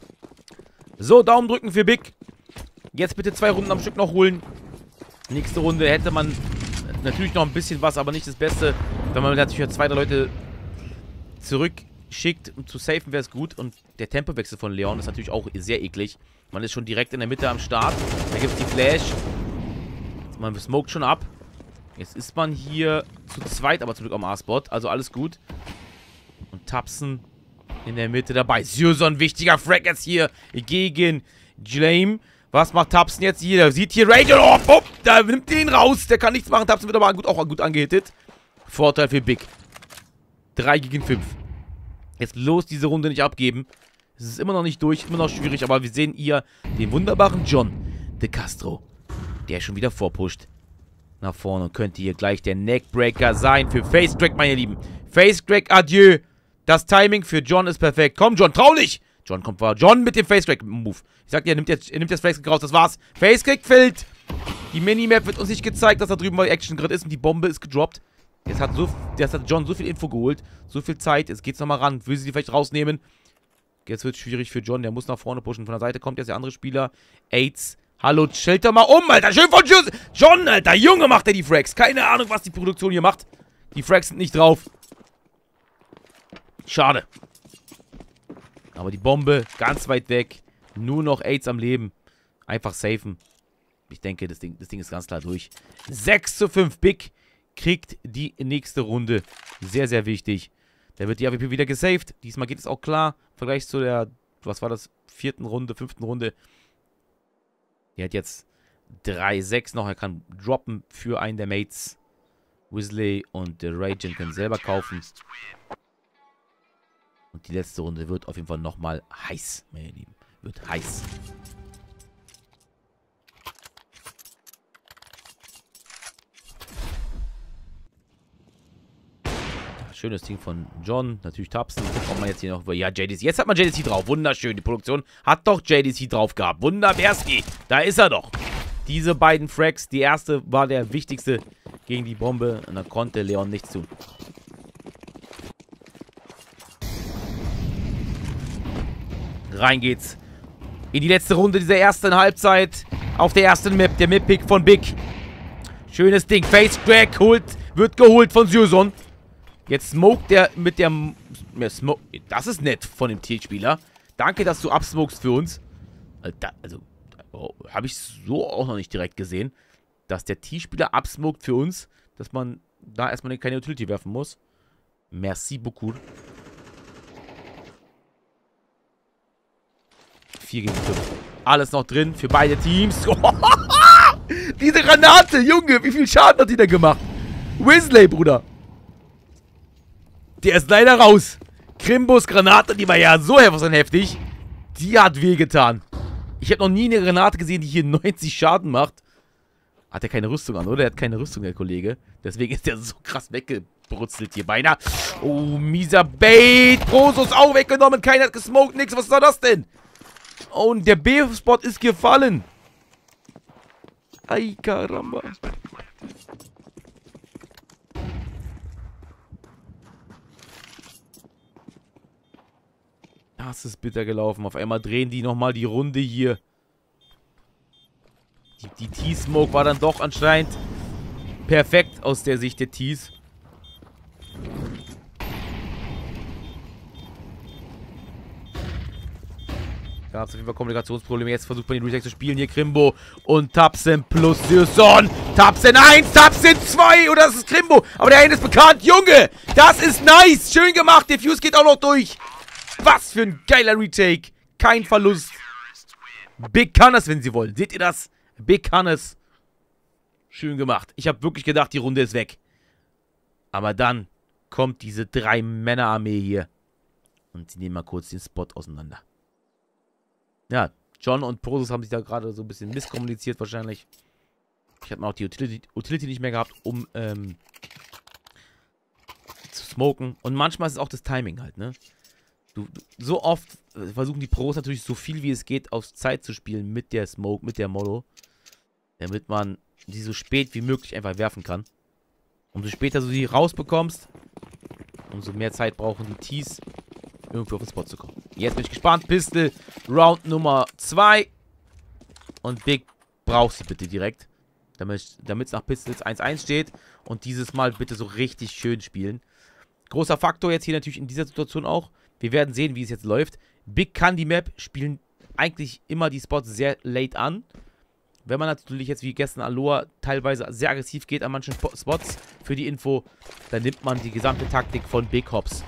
So, Daumen drücken für Big. Jetzt bitte 2 Runden am Stück noch holen. Nächste Runde hätte man natürlich noch ein bisschen was, aber nicht das Beste. Wenn man natürlich 2, 3 Leute zurückschickt, um zu safen, wäre es gut. Und der Tempowechsel von Leon ist natürlich auch sehr eklig. Man ist schon direkt in der Mitte am Start. Da gibt es die Flash. Man smoked schon ab. Jetzt ist man hier zu zweit, aber zum Glück am A-Spot. Also alles gut. Und Tapsen in der Mitte dabei. Syrson, wichtiger Frag jetzt hier gegen Jlame. Was macht Tapsen jetzt hier? Der sieht hier Rage. Oh, da nimmt ihn raus. Der kann nichts machen. Tapsen wird aber auch gut angehittet. Vorteil für Big. 3 gegen 5. Jetzt bloß diese Runde nicht abgeben. Es ist immer noch nicht durch, immer noch schwierig, aber wir sehen hier den wunderbaren John de Castro, der schon wieder vorpusht. Nach vorne und könnte hier gleich der Neckbreaker sein für Facecrack, meine Lieben. Facecrack, adieu. Das Timing für John ist perfekt. Komm, John, trau dich. John kommt vor. John mit dem Facecrack-Move. Ich sag dir, er nimmt jetzt Facecrack raus. Das war's. Facecrack fällt. Die Minimap wird uns nicht gezeigt, dass da drüben mal Action gerade ist und die Bombe ist gedroppt. Jetzt hat John so viel Info geholt, so viel Zeit. Jetzt geht's nochmal ran. Will sie die vielleicht rausnehmen? Jetzt wird es schwierig für John. Der muss nach vorne pushen. Von der Seite kommt jetzt der andere Spieler. AIDS. Hallo, stellt doch mal um, Alter. Schön von John, Alter. Junge, macht er die Frags. Keine Ahnung, was die Produktion hier macht. Die Frags sind nicht drauf. Schade. Aber die Bombe ganz weit weg. Nur noch AIDS am Leben. Einfach safen. Ich denke, das Ding ist ganz klar durch. 6:5. Big kriegt die nächste Runde. Sehr, sehr wichtig. Da wird die AWP wieder gesaved. Diesmal geht es auch klar. Im Vergleich zu der, was war das, 4. Runde, 5. Runde. Er hat jetzt 3-6 noch. Er kann droppen für einen der Mates. Weasley und der Raging können selber kaufen. Und die letzte Runde wird auf jeden Fall nochmal heiß, meine Lieben. Wird heiß. schönes Ding von John. Natürlich Tapsen. Gucken, ob man jetzt hier noch... Ja, JDC. Jetzt hat man JDC drauf. Wunderschön. Die Produktion hat doch JDC drauf gehabt. Wunderberski. Da ist er doch. Diese beiden Frags. Die erste war der wichtigste gegen die Bombe. Und dann konnte Leon nichts tun. Rein geht's. In die letzte Runde dieser ersten Halbzeit. Auf der ersten Map. Der Map-Pick von Big. Schönes Ding. Face-Crack wird geholt von Syuson. Jetzt smoked der mit der... Das ist nett von dem Tierspieler. Danke, dass du absmokest für uns. Also, habe ich so auch noch nicht direkt gesehen. Dass der Tierspieler absmoked für uns. Dass man da erstmal keine Utility werfen muss. Merci beaucoup. 4 gegen 5. Alles noch drin für beide Teams. Diese Granate, Junge, wie viel Schaden hat die denn gemacht? Weasley, Bruder. Der ist leider raus. Krimbos Granate, die war ja so heftig. Die hat wehgetan. Ich habe noch nie eine Granate gesehen, die hier 90 Schaden macht. Hat er keine Rüstung an, oder? Er hat keine Rüstung, der Kollege. Deswegen ist der so krass weggebrutzelt hier beinahe. Oh, mieser Bait. Prosus auch weggenommen. Keiner hat gesmoked, nix. Was war das denn? Oh, und der B-Spot ist gefallen. Ay, caramba. Das ist bitter gelaufen. Auf einmal drehen die nochmal die Runde hier. Die T-Smoke war dann doch anscheinend perfekt aus der Sicht der Ts. Gab es auf jeden Fall Kommunikationsprobleme. Jetzt versucht man den Retake zu spielen. Hier Krimbo und Tapsen plus Syuson. Tapsen 1, Tapsen 2. Oder das ist Krimbo. Aber der eine ist bekannt. Junge, das ist nice. Schön gemacht. Der Fuse geht auch noch durch. Was für ein geiler Retake. Kein Verlust. Big kann es, wenn sie wollen. Seht ihr das? Big kann es. Schön gemacht. Ich habe wirklich gedacht, die Runde ist weg. Aber dann kommt diese 3-Männer-Armee hier. Und sie nehmen mal kurz den Spot auseinander. Ja, John und Prosus haben sich da gerade so ein bisschen misskommuniziert wahrscheinlich. Ich habe auch die Utility nicht mehr gehabt, um zu smoken. Und manchmal ist es auch das Timing halt, ne? So oft versuchen die Pros natürlich so viel wie es geht auf Zeit zu spielen mit der Smoke, mit der Mollo. Damit man sie so spät wie möglich einfach werfen kann. Umso später du sie rausbekommst, umso mehr Zeit brauchen die Tees, irgendwo auf den Spot zu kommen. Jetzt bin ich gespannt. Pistol, Round Nummer 2. Und Big braucht sie bitte direkt. Damit es nach Pistols 1-1 steht. Und dieses Mal bitte so richtig schön spielen. Großer Faktor jetzt hier natürlich in dieser Situation auch. Wir werden sehen, wie es jetzt läuft. Big kann die Map, spielen eigentlich immer die Spots sehr late an. Wenn man natürlich jetzt wie gestern Aloha teilweise sehr aggressiv geht an manchen Spots für die Info, dann nimmt man die gesamte Taktik von Big Hops.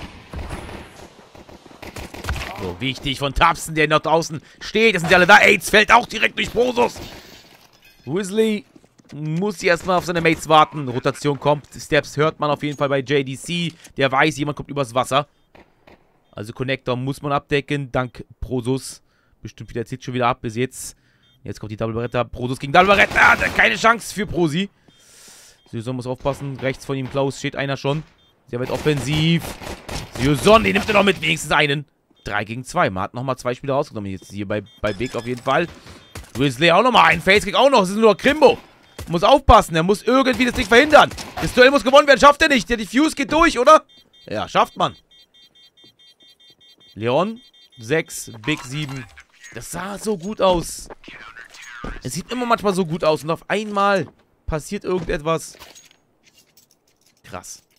So, wichtig von Tapsen, der noch draußen steht. Das sind ja alle da. AIDS fällt auch direkt durch Prosus. Weasley muss erstmal auf seine Mates warten. Rotation kommt. Steps hört man auf jeden Fall bei JDC. Der weiß, jemand kommt übers Wasser. Also Connector muss man abdecken. Dank Prosus. Bestimmt wieder zieht schon wieder ab bis jetzt. Jetzt kommt die Double Beretta. Prosus gegen Double Beretta. Keine Chance für Prosi. Syuson muss aufpassen. Rechts von ihm Klaus steht einer schon. Sehr weit offensiv. Syuson, den nimmt er noch mit. Wenigstens einen. 3 gegen 2. Man hat nochmal 2 Spieler rausgenommen. Jetzt hier bei Big auf jeden Fall. Weasley auch nochmal einen. Face kriegt auch noch. Es ist nur Krimbo. Muss aufpassen. Er muss irgendwie das Ding verhindern. Das Duell muss gewonnen werden. Schafft er nicht. Der Diffuse geht durch, oder? Ja, schafft man. Leon 6, Big 7. Das sah so gut aus. Es sieht immer manchmal so gut aus. Und auf einmal passiert irgendetwas. Krass.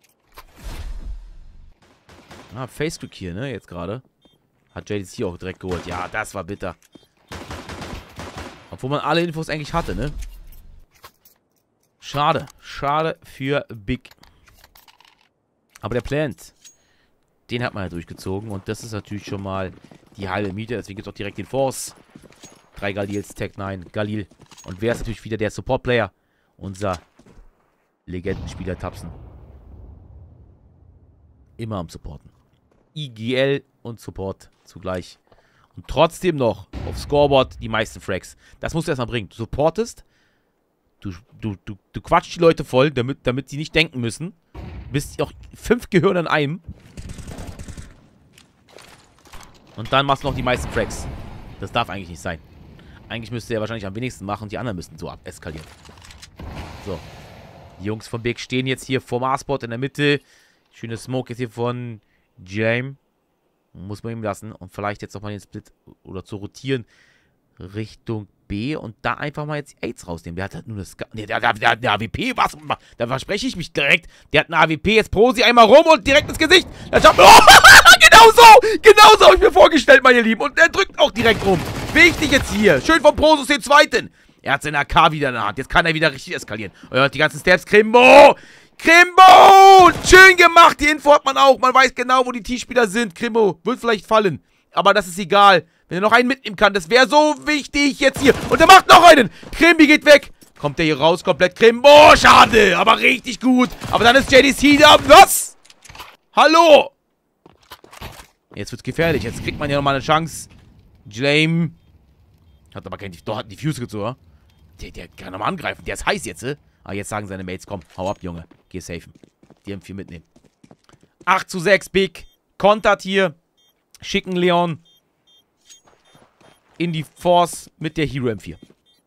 Ah, Faceclick hier, ne? Jetzt gerade. Hat JDC auch direkt geholt. Ja, das war bitter. Obwohl man alle Infos eigentlich hatte, ne? Schade. Schade für Big. Aber der Plant, den hat man ja durchgezogen. Und das ist natürlich schon mal die halbe Miete. Deswegen gibt es auch direkt den Force. 3 Galils, Tech 9, Galil. Und wer ist natürlich wieder der Support-Player? Unser Legendenspieler Tapsen. Immer am Supporten. IGL und Support zugleich. Und trotzdem noch auf Scoreboard die meisten Frags. Das musst du erstmal bringen. Du supportest. Du quatschst die Leute voll, damit sie nicht denken müssen. Bist auch 5 Gehirne in einem. Und dann machst du noch die meisten Cracks. Das darf eigentlich nicht sein. Eigentlich müsste er wahrscheinlich am wenigsten machen und die anderen müssten so eskalieren. So. Die Jungs von Big stehen jetzt hier vor A-Spot in der Mitte. Schöne Smoke jetzt hier von James. Muss man ihm lassen. Und vielleicht jetzt nochmal den Split oder zu rotieren Richtung B und da einfach mal jetzt AIDS rausnehmen. Der hat halt nur eine der hat eine AWP. Was? Da verspreche ich mich direkt. Der hat eine AWP. Jetzt Prosi einmal rum und direkt ins Gesicht. Dann schaut man. Genau so! Genau so habe ich mir vorgestellt, meine Lieben. Und er drückt auch direkt rum. Wichtig jetzt hier. Schön von Prosus den Zweiten. Er hat seine AK wieder in der Hand. Jetzt kann er wieder richtig eskalieren. Und er hört die ganzen Steps. Krimbo! Krimbo! Schön gemacht. Die Info hat man auch. Man weiß genau, wo die T-Spieler sind. Krimbo wird vielleicht fallen. Aber das ist egal. Wenn er noch einen mitnehmen kann, das wäre so wichtig jetzt hier. Und er macht noch einen. Krimbi geht weg. Kommt der hier raus komplett. Krimbo, schade. Aber richtig gut. Aber dann ist JDC da. Was? Hallo? Jetzt wird's gefährlich. Jetzt kriegt man ja nochmal eine Chance. James. Hat aber keinen... Doch, hat die Fuse gezogen, oder? Der kann nochmal angreifen. Der ist heiß jetzt, Ah, jetzt sagen seine Mates, komm, hau ab, Junge. Geh safen. Die M4 mitnehmen. 8:6, Big. Kontert hier. Schicken Leon in die Force mit der Hero M4.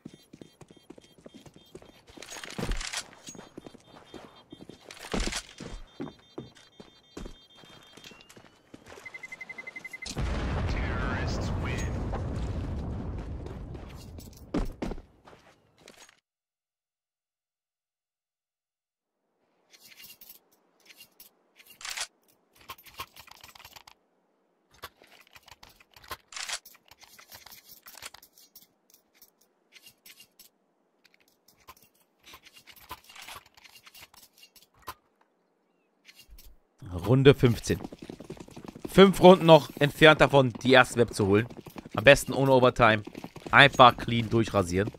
Runde 15. 5 Runden noch entfernt davon, die erste Web zu holen. Am besten ohne Overtime. Einfach clean durchrasieren.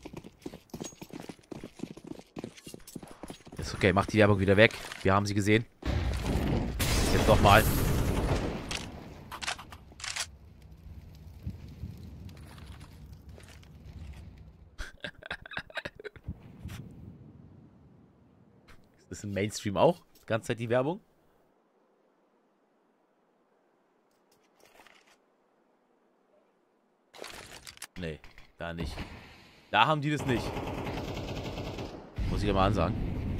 Ist okay, macht die Werbung wieder weg. Wir haben sie gesehen. Jetzt nochmal. Ist das im Mainstream auch? Die ganze Zeit die Werbung? Nee, da nicht. Da haben die das nicht. Muss ich ja mal ansagen.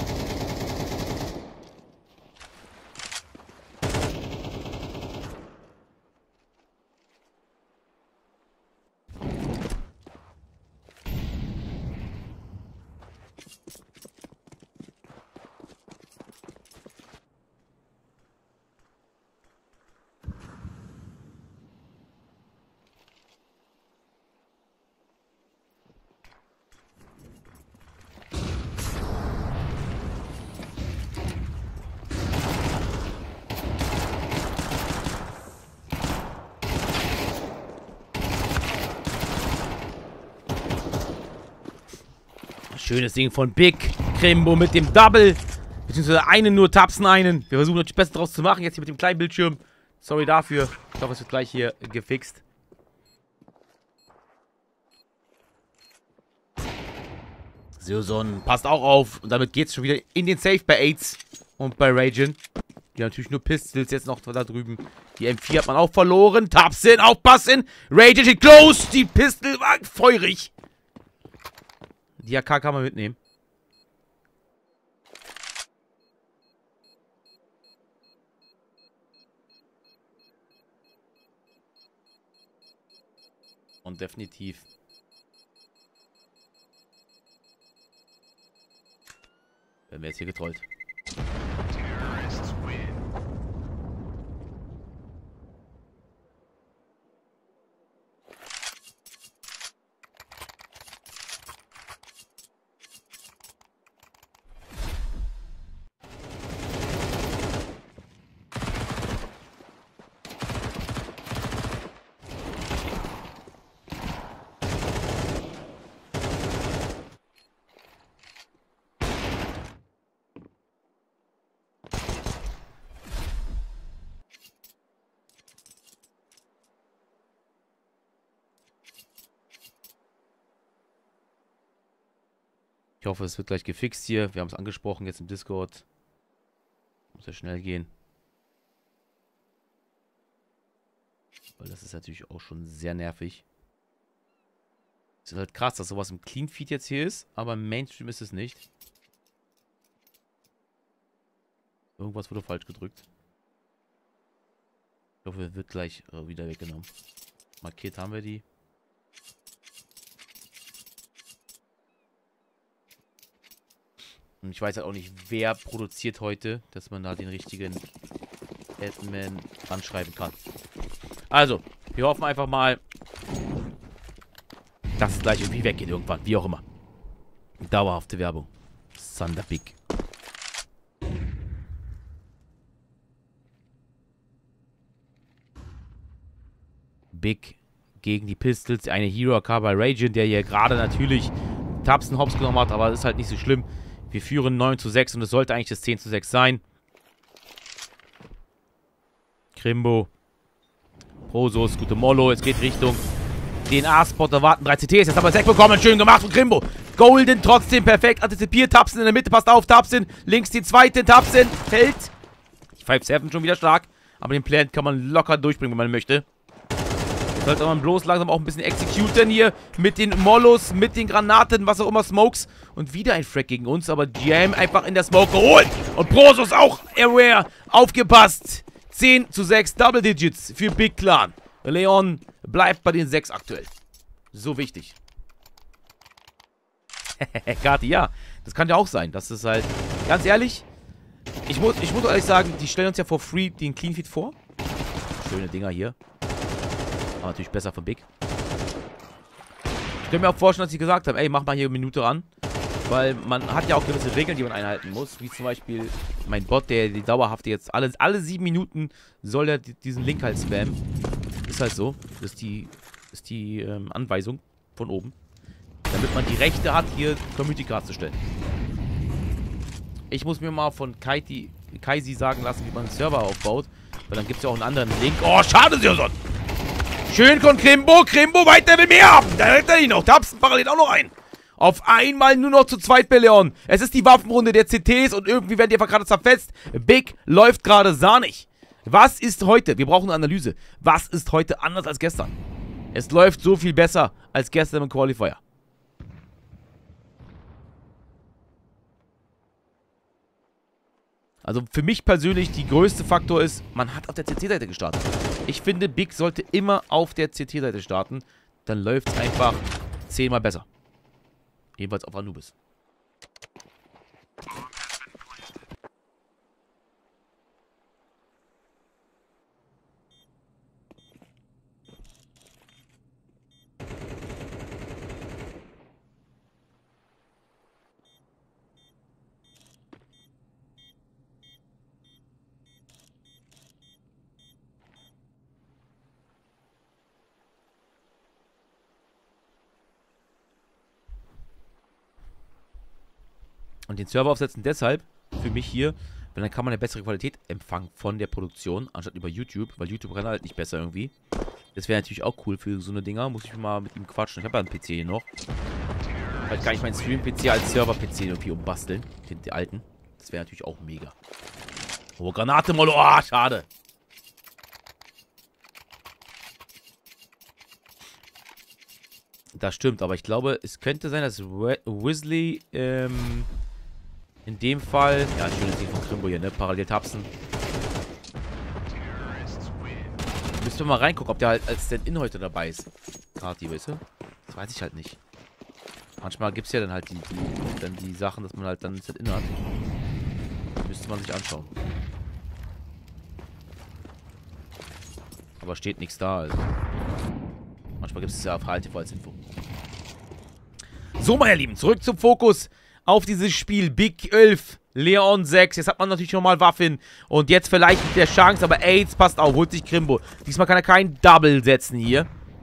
Schönes Ding von Big. Krimbo mit dem Double. Beziehungsweise einen nur tapsen einen. Wir versuchen natürlich das Beste draus zu machen. Jetzt hier mit dem kleinen Bildschirm. Sorry dafür. Ich hoffe, es wird gleich hier gefixt. Silson passt auch auf. Und damit geht es schon wieder in den Safe bei AIDS und bei Ragin. Die haben natürlich nur Pistols jetzt noch da drüben. Die M4 hat man auch verloren. Tapsen, aufpassen. Ragin steht close. Die Pistol war feurig. Die AK kann man mitnehmen. Und definitiv. Werden wir jetzt hier getrollt. Ich hoffe, es wird gleich gefixt hier. Wir haben es angesprochen jetzt im Discord. Muss ja schnell gehen. Weil das ist natürlich auch schon sehr nervig. Es ist halt krass, dass sowas im Clean Feed jetzt hier ist, aber im Mainstream ist es nicht. Irgendwas wurde falsch gedrückt. Ich hoffe, wird gleich wieder weggenommen. Markiert haben wir die. Und ich weiß halt auch nicht, wer produziert heute, dass man da den richtigen Admin anschreiben kann. Also, wir hoffen einfach mal, dass es gleich irgendwie weggeht irgendwann. Wie auch immer. Dauerhafte Werbung. Thunder Big. Big gegen die Pistols. Eine Hero AK bei Ragin, der hier gerade natürlich Tabsen hops genommen hat, aber das ist halt nicht so schlimm. Wir führen 9:6 und es sollte eigentlich das 10:6 sein. Krimbo. Prosos, gute Mollo. Es geht Richtung den A-Spot. Da warten 3 CTs. Jetzt haben wir 6 bekommen. Schön gemacht von Krimbo. Golden trotzdem perfekt antizipiert. Tapsen in der Mitte. Passt auf. Tapsen. Links die zweite. Tapsen. Fällt. 5-7 schon wieder stark. Aber den Plant kann man locker durchbringen, wenn man möchte. Sollte man bloß langsam auch ein bisschen executen hier. Mit den Mollos, mit den Granaten, was auch immer, Smokes. Und wieder ein Frag gegen uns. Aber Jam einfach in der Smoke geholt. Und Prosos auch aware. Aufgepasst. 10:6 Double Digits für Big Clan. Leon bleibt bei den 6 aktuell. So wichtig. Kati, ja. Das kann ja auch sein. Das ist halt, ganz ehrlich, ich muss ehrlich sagen, die stellen uns ja for free den Clean Feed vor. Schöne Dinger hier. Aber natürlich besser von Big. Ich kann mir auch vorstellen, dass sie gesagt haben, ey, mach mal hier eine Minute ran. Weil man hat ja auch gewisse Regeln, die man einhalten muss. Wie zum Beispiel mein Bot, der die dauerhaft jetzt alle 7 Minuten soll er diesen Link halt spammen. Ist halt so. Das ist die Anweisung von oben. Damit man die Rechte hat, hier Community Cards zu stellen. Ich muss mir mal von Kaisi sagen lassen, wie man einen Server aufbaut. Weil dann gibt es ja auch einen anderen Link. Oh, schade, Sirson! Schön von Krimbo. Krimbo weiter will mehr haben. Da hält er ihn noch. Tapsen parallel auch noch ein. Auf einmal nur noch zu zweit bei Leon. Es ist die Waffenrunde der CTs und irgendwie werden die einfach gerade zerfetzt. Big läuft gerade sahnig. Was ist heute? Wir brauchen eine Analyse. Was ist heute anders als gestern? Es läuft so viel besser als gestern im Qualifier. Also für mich persönlich die größte Faktor ist, man hat auf der CT-Seite gestartet. Ich finde, Big sollte immer auf der CT-Seite starten. Dann läuft es einfach 10-mal besser. Jedenfalls auf Anubis. Und den Server aufsetzen deshalb, für mich hier, weil dann kann man eine bessere Qualität empfangen von der Produktion, anstatt über YouTube, weil YouTube rennt halt nicht besser irgendwie. Das wäre natürlich auch cool für so eine Dinger, muss ich mal mit ihm quatschen. Ich habe ja einen PC hier noch. Halt gar nicht meinen Stream-PC als Server-PC irgendwie umbasteln, den alten. Das wäre natürlich auch mega. Oh, Granate, Mollo, ah, schade. Das stimmt, aber ich glaube, es könnte sein, dass Weasley, in dem Fall... Ja, ein schönes Ding von Krimbo hier, ne? Parallel tapsen. Müssen wir mal reingucken, ob der halt als Stand-In heute dabei ist. Kati, weißt du? Das weiß ich halt nicht. Manchmal gibt es ja dann halt die Sachen, dass man halt dann ein Stand-In hat. Müsste man sich anschauen. Aber steht nichts da, also. Manchmal gibt es ja auf HLTV als Info. So, meine Lieben, zurück zum Fokus auf dieses Spiel. Big 11, Leon 6. Jetzt hat man natürlich nochmal Waffen. Und jetzt vielleicht mit der Chance, aber AIDS passt auf, holt sich Krimbo. Diesmal kann er kein Double setzen hier.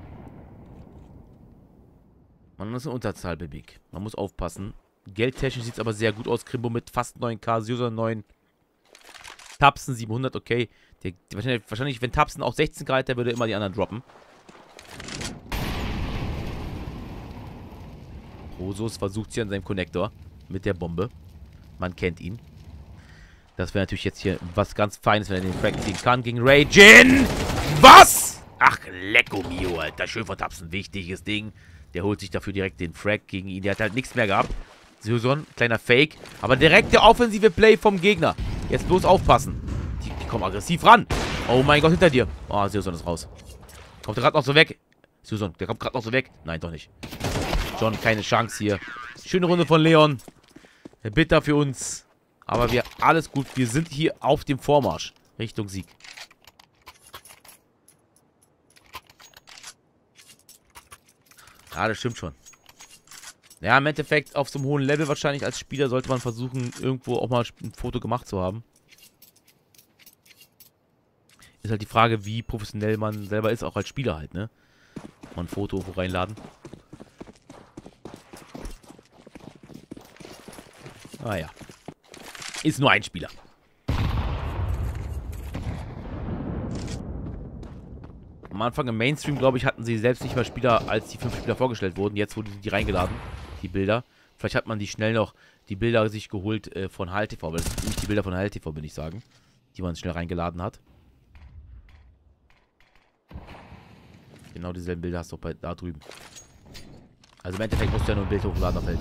Man ist eine Unterzahl bei Big. Man muss aufpassen. Geldtechnisch sieht es aber sehr gut aus. Krimbo mit fast 9k, Syuser 9. Tapsen 700, okay. Wahrscheinlich, wenn Tapsen auch 16 hat, der würde immer die anderen droppen. Prosos versucht hier an seinem Connector mit der Bombe. Man kennt ihn. Das wäre natürlich jetzt hier was ganz Feines, wenn er den Frag ziehen kann gegen Raijin. Was? Ach, lecko mio, Alter. Schön vertapsen. Wichtiges Ding. Der holt sich dafür direkt den Frag gegen ihn. Der hat halt nichts mehr gehabt. Syuson, kleiner Fake. Aber direkt der offensive Play vom Gegner. Jetzt bloß aufpassen. Die kommen aggressiv ran. Oh mein Gott, hinter dir. Oh, Syuson ist raus. Kommt der gerade noch so weg? Syuson, der kommt gerade noch so weg. Nein, doch nicht. John, keine Chance hier. Schöne Runde von Leon. Bitter für uns. Aber alles gut. Wir sind hier auf dem Vormarsch. Richtung Sieg. Ja, das stimmt schon. Ja, im Endeffekt auf so einem hohen Level wahrscheinlich als Spieler sollte man versuchen, irgendwo auch mal ein Foto gemacht zu haben. Ist halt die Frage, wie professionell man selber ist, auch als Spieler halt, ne? Mal ein Foto wo reinladen. Ah ja. Ist nur ein Spieler. Am Anfang im Mainstream, glaube ich, hatten sie selbst nicht mal Spieler, als die 5 Spieler vorgestellt wurden. Jetzt wurden die reingeladen, die Bilder. Vielleicht hat man die schnell noch, die Bilder sich geholt von HLTV. Aber das sind nicht die Bilder von HLTV, würde ich sagen. Die man schnell reingeladen hat. Genau dieselben Bilder hast du auch da drüben. Also im Endeffekt musst du ja nur ein Bild hochladen auf HLTV.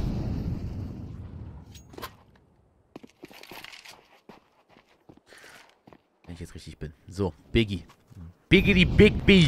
Wenn ich jetzt richtig bin. So, Biggie. Biggity Big B.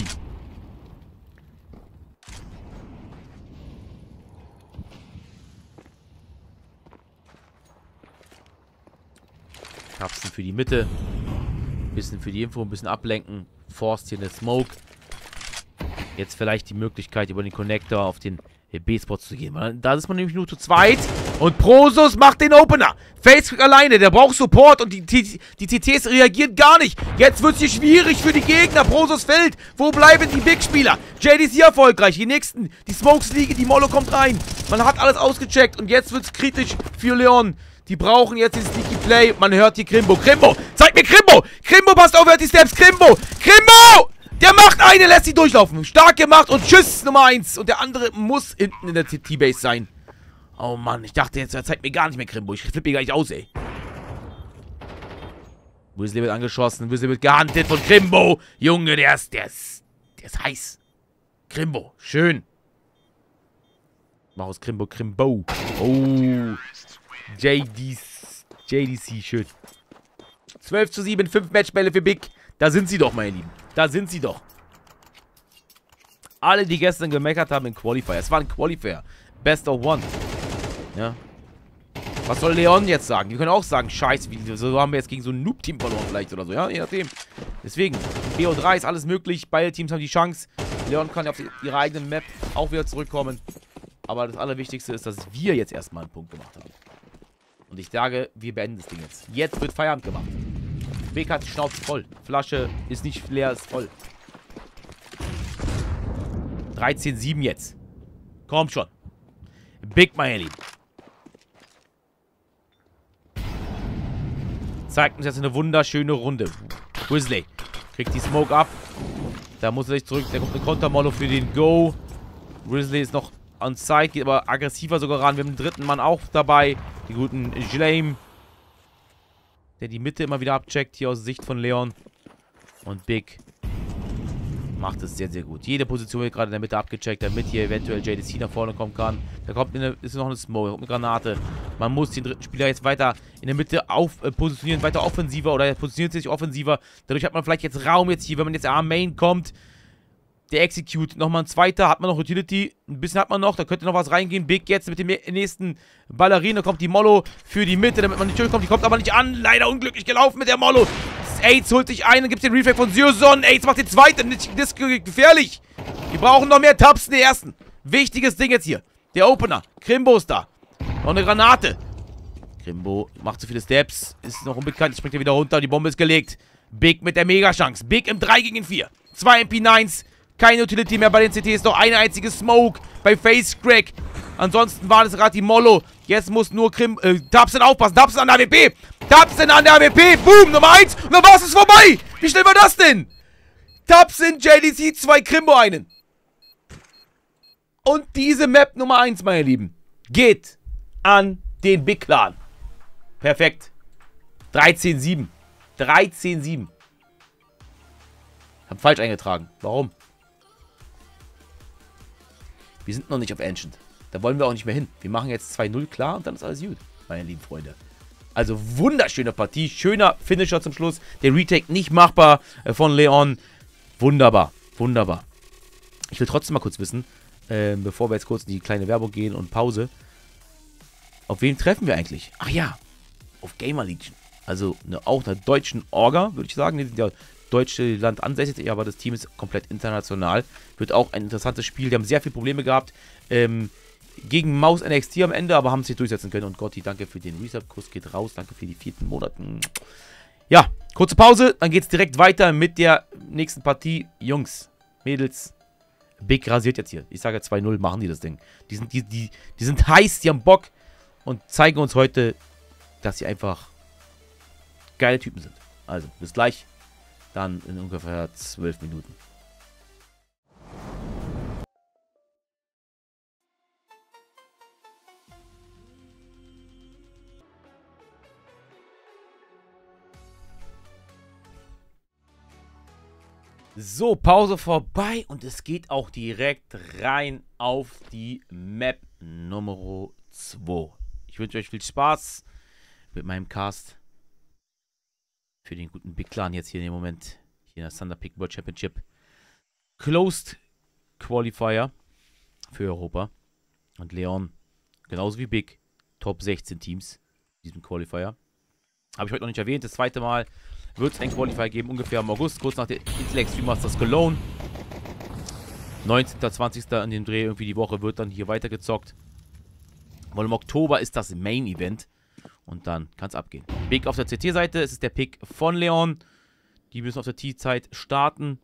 Kapseln für die Mitte. Bisschen für die Info, ein bisschen ablenken. Forst hier eine Smoke. Jetzt vielleicht die Möglichkeit, über den Connector auf den B-Spot zu gehen. Da ist man nämlich nur zu zweit. Und Prosus macht den Opener. Facebook alleine, der braucht Support und die TTs reagieren gar nicht. Jetzt wird es hier schwierig für die Gegner. Prosus fällt. Wo bleiben die Big-Spieler? JDC erfolgreich. Die nächsten, die Smokes liegen, die Mollo kommt rein. Man hat alles ausgecheckt und jetzt wird es kritisch für Leon. Die brauchen jetzt den Sneaky Play. Man hört hier Krimbo. Krimbo, zeig mir Krimbo. Krimbo, passt auf, hört die Steps. Krimbo, Krimbo! Der macht eine, lässt sie durchlaufen. Stark gemacht und tschüss, Nummer 1. Und der andere muss hinten in der T-Base sein. Oh Mann, ich dachte jetzt, er zeigt mir gar nicht mehr Krimbo. Ich flippe gleich aus, ey. Weasley wird angeschossen. Weasley wird gehuntet von Krimbo. Junge, der ist heiß. Krimbo, schön. Mach aus Krimbo, Krimbo. Oh. JDC, schön. 12:7, 5 Matchbälle für Big. Da sind sie doch, meine Lieben. Da sind sie doch. Alle, die gestern gemeckert haben in Qualifier. Es war ein Qualifier. Best of One. Ja. Was soll Leon jetzt sagen? Wir können auch sagen, scheiße, so haben wir jetzt gegen so ein Noob-Team verloren vielleicht oder so. Ja, je nachdem. Deswegen, BO3 ist alles möglich. Beide Teams haben die Chance. Leon kann auf ihre eigene Map auch wieder zurückkommen. Aber das Allerwichtigste ist, dass wir jetzt erstmal einen Punkt gemacht haben. Und ich sage, wir beenden das Ding jetzt. Jetzt wird Feierabend gemacht. Big hat die Schnauze voll. Flasche ist nicht leer, ist voll. 13:7 jetzt. Komm schon. Big, meine Lieben. Zeigt uns jetzt eine wunderschöne Runde. Weasley kriegt die Smoke ab. Da muss er sich zurück. Da kommt eine Kontermollo für den Go. Weasley ist noch on site, geht aber aggressiver sogar ran. Wir haben den dritten Mann auch dabei. Die guten Jlame. Der die Mitte immer wieder abcheckt, hier aus Sicht von Leon. Und Big macht es sehr, sehr gut. Jede Position wird gerade in der Mitte abgecheckt, damit hier eventuell JDC nach vorne kommen kann. Da kommt ist noch eine Smoke, kommt eine Granate. Man muss den dritten Spieler jetzt weiter in der Mitte positionieren, weiter offensiver, oder er positioniert sich offensiver. Dadurch hat man vielleicht jetzt Raum jetzt hier, wenn man jetzt A-Main kommt. Der Execute, nochmal ein zweiter, hat man noch Utility, ein bisschen hat man noch, da könnte noch was reingehen. Big jetzt mit dem nächsten Ballerin, da kommt die Mollo für die Mitte, damit man nicht durchkommt, die kommt aber nicht an, leider unglücklich gelaufen mit der Mollo. AIDS holt sich einen, gibt den Reflect von Syuson, AIDS macht den zweiten, das ist gefährlich. Wir brauchen noch mehr Tabs, den ersten. Wichtiges Ding jetzt hier, der Opener, Krimbo ist da, noch eine Granate. Krimbo macht zu viele Steps, ist noch unbekannt, springt er wieder runter, die Bombe ist gelegt. Big mit der Mega-Chance, Big im 3 gegen 4, 2 MP9s. Keine Utility mehr bei den CTs, noch eine einzige Smoke bei Face Crack. Ansonsten war das gerade die Mollo. Jetzt muss nur Tabsen aufpassen. Tabsen an der AWP. Tabsen an der AWP. Boom, Nummer 1. Und dann war es vorbei. Wie schnell war das denn? Tabsen, JDC, 2 Krimbo einen. Und diese Map Nummer 1, meine Lieben, geht an den Big Clan. Perfekt. 13-7. 13-7. Hab falsch eingetragen. Warum? Wir sind noch nicht auf Ancient. Da wollen wir auch nicht mehr hin. Wir machen jetzt 2-0 klar und dann ist alles gut, meine lieben Freunde. Also wunderschöne Partie. Schöner Finisher zum Schluss. Der Retake nicht machbar von Leon. Wunderbar. Wunderbar. Ich will trotzdem mal kurz wissen, bevor wir jetzt kurz in die kleine Werbung gehen und Pause. Auf wen treffen wir eigentlich? Ach ja, auf Gamer Legion. Also auch einer deutschen Orga, würde ich sagen. Die sind ja deutsche Land ansässig, aber das Team ist komplett international. Wird auch ein interessantes Spiel. Die haben sehr viele Probleme gehabt gegen Maus NXT am Ende, aber haben sich durchsetzen können. Und Gotti, danke für den Reset-Kurs, geht raus. Danke für die 4. Monaten. Ja, kurze Pause, dann geht es direkt weiter mit der nächsten Partie. Jungs, Mädels, Big rasiert jetzt hier. Ich sage 2-0, machen die das Ding. Die sind heiß, die haben Bock und zeigen uns heute, dass sie einfach geile Typen sind. Also, bis gleich. Dann in ungefähr 12 Minuten. So, Pause vorbei und es geht auch direkt rein auf die Map Nummer 2. Ich wünsche euch viel Spaß mit meinem Cast für den guten Big Clan jetzt hier in dem Moment. Hier in der Thunder Peak World Championship. Closed Qualifier für Europa. Und Leon, genauso wie Big, Top 16 Teams in diesem Qualifier. Habe ich heute noch nicht erwähnt. Das zweite Mal wird es ein Qualifier geben, ungefähr im August, kurz nach der Intel Extreme Masters Cologne. 19. 20. in dem Dreh, irgendwie die Woche, wird dann hier weitergezockt. Weil im Oktober ist das Main Event. Und dann kann es abgehen. Big auf der CT-Seite, es ist der Pick von Leon. Die müssen auf der T-Zeit starten.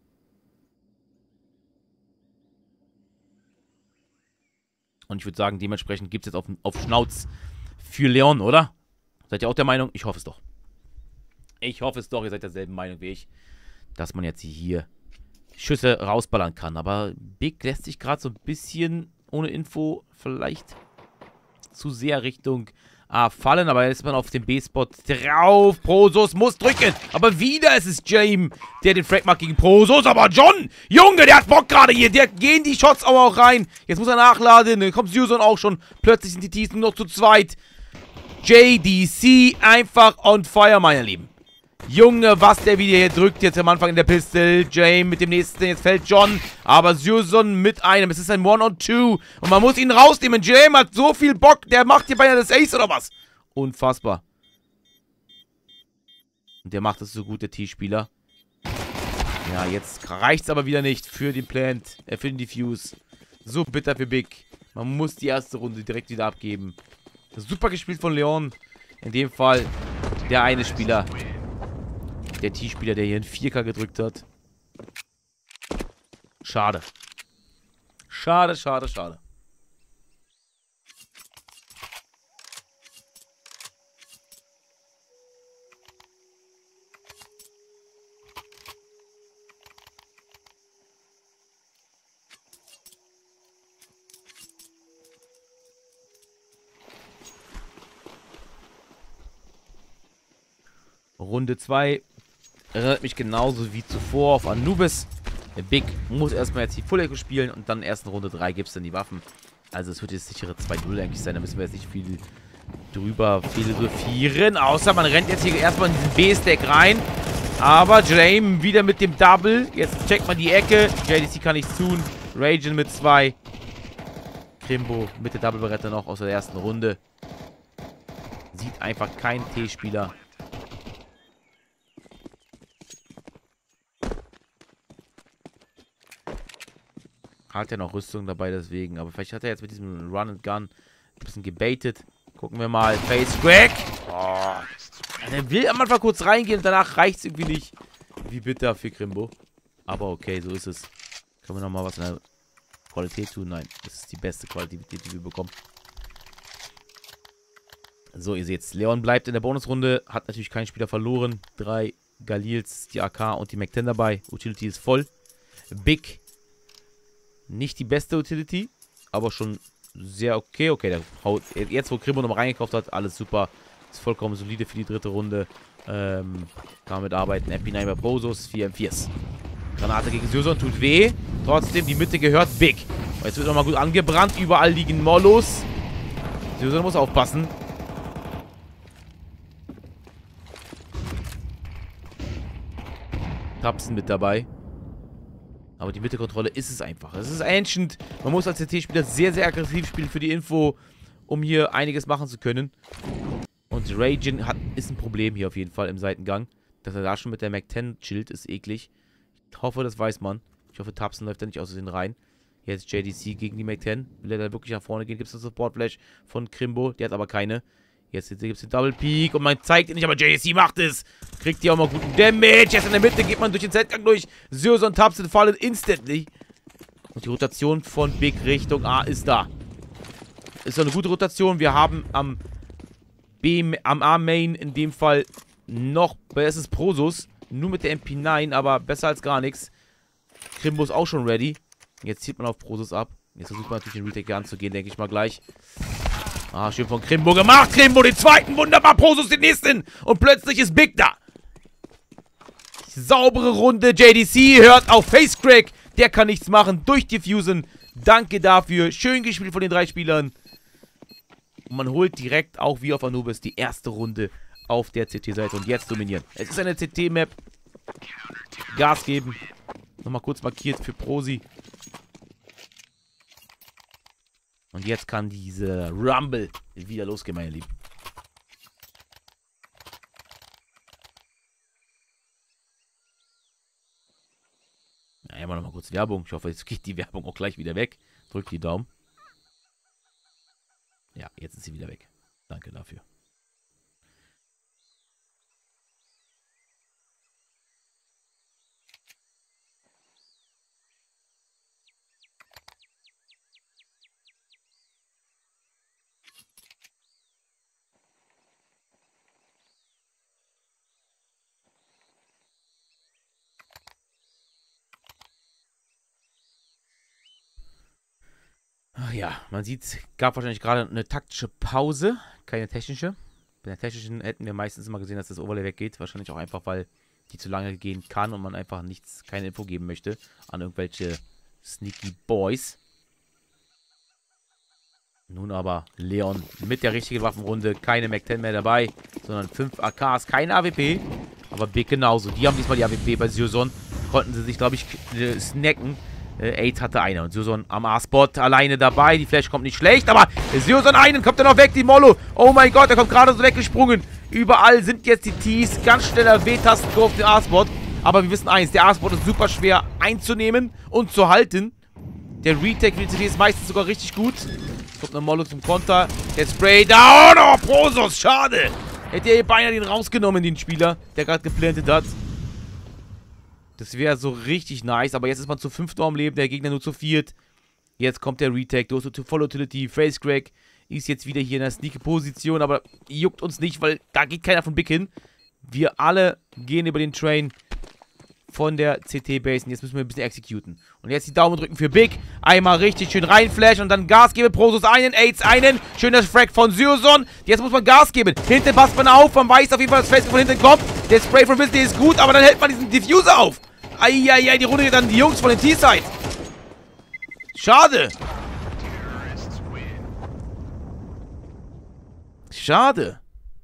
Und ich würde sagen, dementsprechend gibt es jetzt auf Schnauz für Leon, oder? Seid ihr auch der Meinung? Ich hoffe es doch. Ich hoffe es doch, ihr seid derselben Meinung wie ich, dass man jetzt hier Schüsse rausballern kann. Aber Big lässt sich gerade so ein bisschen ohne Info vielleicht zu sehr Richtung A fallen. Aber jetzt ist man auf dem B-Spot drauf. Prosos muss drücken. Aber wieder ist es James, der den Frag macht gegen Prosos. Aber John, Junge, der hat Bock gerade hier. Der gehen die Shots aber auch rein. Jetzt muss er nachladen. Dann kommt Susan auch schon. Plötzlich sind die Teams nur noch zu zweit. JDC einfach on fire, meine Lieben. Junge, was der wieder hier drückt jetzt am Anfang in der Pistol. James mit dem nächsten, jetzt fällt John. Aber Susan mit einem. Es ist ein 1-on-2. Und man muss ihn rausnehmen. James hat so viel Bock. Der macht hier beinahe das Ace oder was? Unfassbar. Und der macht das so gut, der T-Spieler. Ja, jetzt reicht es aber wieder nicht für den Plant. Für den Diffuse. So bitter für Big. Man muss die erste Runde direkt wieder abgeben. Super gespielt von Leon. In dem Fall der eine Spieler. Der T-Spieler, der hier in 4K gedrückt hat. Schade. Schade, schade, schade. Runde 2 erinnert mich genauso wie zuvor auf Anubis. Der Big muss erstmal jetzt die Full Echo spielen und dann erst in Runde 3 gibt es dann die Waffen. Also es wird jetzt sichere 2-0 eigentlich sein, da müssen wir jetzt nicht viel drüber philosophieren. Außer man rennt jetzt hier erstmal in diesen B-Stack rein. Aber James wieder mit dem Double. Jetzt checkt man die Ecke. JDC kann nichts tun. Ragin mit 2. Krimbo mit der Double-Beretta noch aus der ersten Runde. Sieht einfach kein T-Spieler. Hat ja noch Rüstung dabei, deswegen. Aber vielleicht hat er jetzt mit diesem Run and Gun ein bisschen gebaitet. Gucken wir mal. Face Crack. Oh. Der will am Anfang kurz reingehen und danach reicht es irgendwie nicht. Wie bitter für Krimbo. Aber okay, so ist es. Können wir nochmal was in der Qualität tun? Nein, das ist die beste Qualität, die wir bekommen. So, ihr seht's. Leon bleibt in der Bonusrunde. Hat natürlich keinen Spieler verloren. 3 Galils, die AK und die Mac-10 dabei. Utility ist voll. Big. Nicht die beste Utility, aber schon sehr okay. Okay, der haut jetzt, wo Krimbo nochmal reingekauft hat, alles super. Ist vollkommen solide für die dritte Runde. Kann man mitarbeiten. MP9 bei Prosus, 4M4s. Granate gegen Syson, tut weh. Trotzdem, die Mitte gehört Big. Jetzt wird nochmal gut angebrannt. Überall liegen Mollos. Syson muss aufpassen. Tapsen mit dabei. Aber die Mittekontrolle ist es einfach. Es ist Ancient. Man muss als CT-Spieler sehr, sehr aggressiv spielen für die Info, um hier einiges machen zu können. Und Ragin ist ein Problem hier auf jeden Fall im Seitengang. Dass er da schon mit der Mac-10 chillt, ist eklig. Ich hoffe, das weiß man. Ich hoffe, Tapsen läuft da nicht aus Versehen rein. Jetzt JDC gegen die Mac-10. Will er da wirklich nach vorne gehen? Gibt es eine Support-Flash von Krimbo? Der hat aber keine. Jetzt gibt es den Double Peak und man zeigt ihn nicht, aber JDC macht es. Kriegt hier auch mal guten Damage. Jetzt in der Mitte geht man durch den Setgang durch. Syos und Tapsen fallen instantly. Und die Rotation von Big Richtung A ist da. Ist doch eine gute Rotation. Wir haben am A-Main in dem Fall noch besseres Prosus. Nur mit der MP9, aber besser als gar nichts. Krimbo ist auch schon ready. Jetzt zieht man auf Prosus ab. Jetzt versucht man natürlich den Retake anzugehen, denke ich mal gleich. Ah, schön von Krimbo gemacht. Krimbo den zweiten, wunderbar. Prosus den nächsten. Und plötzlich ist Big da. Saubere Runde. JDC hört auf Facecrack. Der kann nichts machen. Durchdiffusen. Danke dafür. Schön gespielt von den 3 Spielern. Und man holt direkt auch wie auf Anubis die erste Runde auf der CT-Seite. Und jetzt dominieren. Es ist eine CT-Map. Gas geben. Nochmal kurz markiert für Prosi. Und jetzt kann diese Rumble wieder losgehen, meine Lieben. Ja, immer noch mal kurz Werbung. Ich hoffe, jetzt geht die Werbung auch gleich wieder weg. Drückt die Daumen. Ja, jetzt ist sie wieder weg. Danke dafür. Ach ja, man sieht, es gab wahrscheinlich gerade eine taktische Pause, keine technische. Bei der technischen hätten wir meistens immer gesehen, dass das Overlay weggeht. Wahrscheinlich auch einfach, weil die zu lange gehen kann und man einfach keine Info geben möchte an irgendwelche Sneaky Boys. Nun aber Leon mit der richtigen Waffenrunde, keine Mac-10 mehr dabei, sondern 5 AKs, keine AWP, aber Big genauso. Die haben diesmal die AWP bei Syson, konnten sie sich, glaube ich, snacken. 8 hatte eine und Syson am A-Spot alleine dabei. Die Flash kommt nicht schlecht, aber Syson einen kommt er noch weg, die Mollo. Oh mein Gott, er kommt gerade so weggesprungen. Überall sind jetzt die Ts, ganz schneller W-Tasten auf den A-Spot. Aber wir wissen eins, der A-Spot ist super schwer einzunehmen und zu halten. Der Retake für die CD ist meistens sogar richtig gut. Kommt eine Mollo zum Konter. Der Spray down. Oh, Prosus, schade. Hätte er beinahe den rausgenommen, den Spieler, der gerade geplantet hat. Das wäre so richtig nice, aber jetzt ist man zu 5 noch am Leben, der Gegner nur zu 4. Jetzt kommt der Retake, du hast Voll Utility, Facecrack ist jetzt wieder hier in der Sneak-Position, aber juckt uns nicht, weil da geht keiner von Big hin. Wir alle gehen über den Train von der CT-Base und jetzt müssen wir ein bisschen executen. Und jetzt die Daumen drücken für Big, einmal richtig schön reinflashen und dann Gas geben, Prosus einen, AIDS einen, schön das Frag von Syson. Jetzt muss man Gas geben, hinten passt man auf, man weiß auf jeden Fall, dass Facecrack von hinten kommt. Der Spray von Disney ist gut, aber dann hält man diesen Diffuser auf. Eieiei, die Runde geht an die Jungs von den T-Side. Schade. Schade.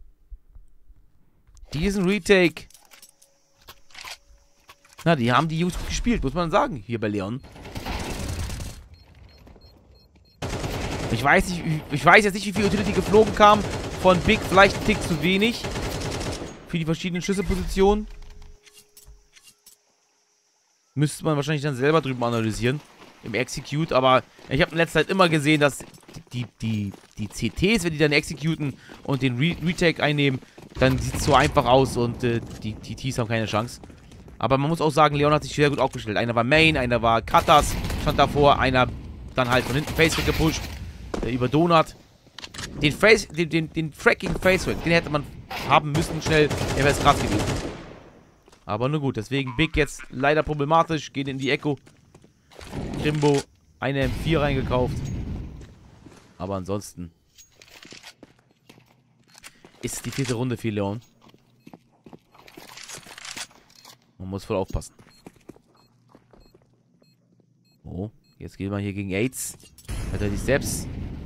Diesen Retake. Na, die haben die Jungs gut gespielt, muss man sagen, hier bei Leon. Ich weiß jetzt nicht, wie viel Utility geflogen kam von Big, vielleicht ein Tick zu wenig. Für die verschiedenen Schlüsselpositionen. Müsste man wahrscheinlich dann selber drüben analysieren. Im Execute, aber ich habe in letzter Zeit immer gesehen, dass die CTs, wenn die dann executen und den Retake einnehmen, dann sieht es so einfach aus und die Ts haben keine Chance. Aber man muss auch sagen, Leon hat sich sehr gut aufgestellt. Einer war Main, einer war Katas, stand davor, einer dann halt von hinten Facecrack gepusht, über Donut. Den Fracking Facecrack, den hätte man haben müssen schnell, der wäre es krass gewesen. Aber nur gut, deswegen Big jetzt leider problematisch, geht in die Echo. Krimbo eine M4 reingekauft. Aber ansonsten ist die 4. Runde für Leon. Man muss voll aufpassen. Oh, jetzt geht man hier gegen AIDS. Hat er die Steps.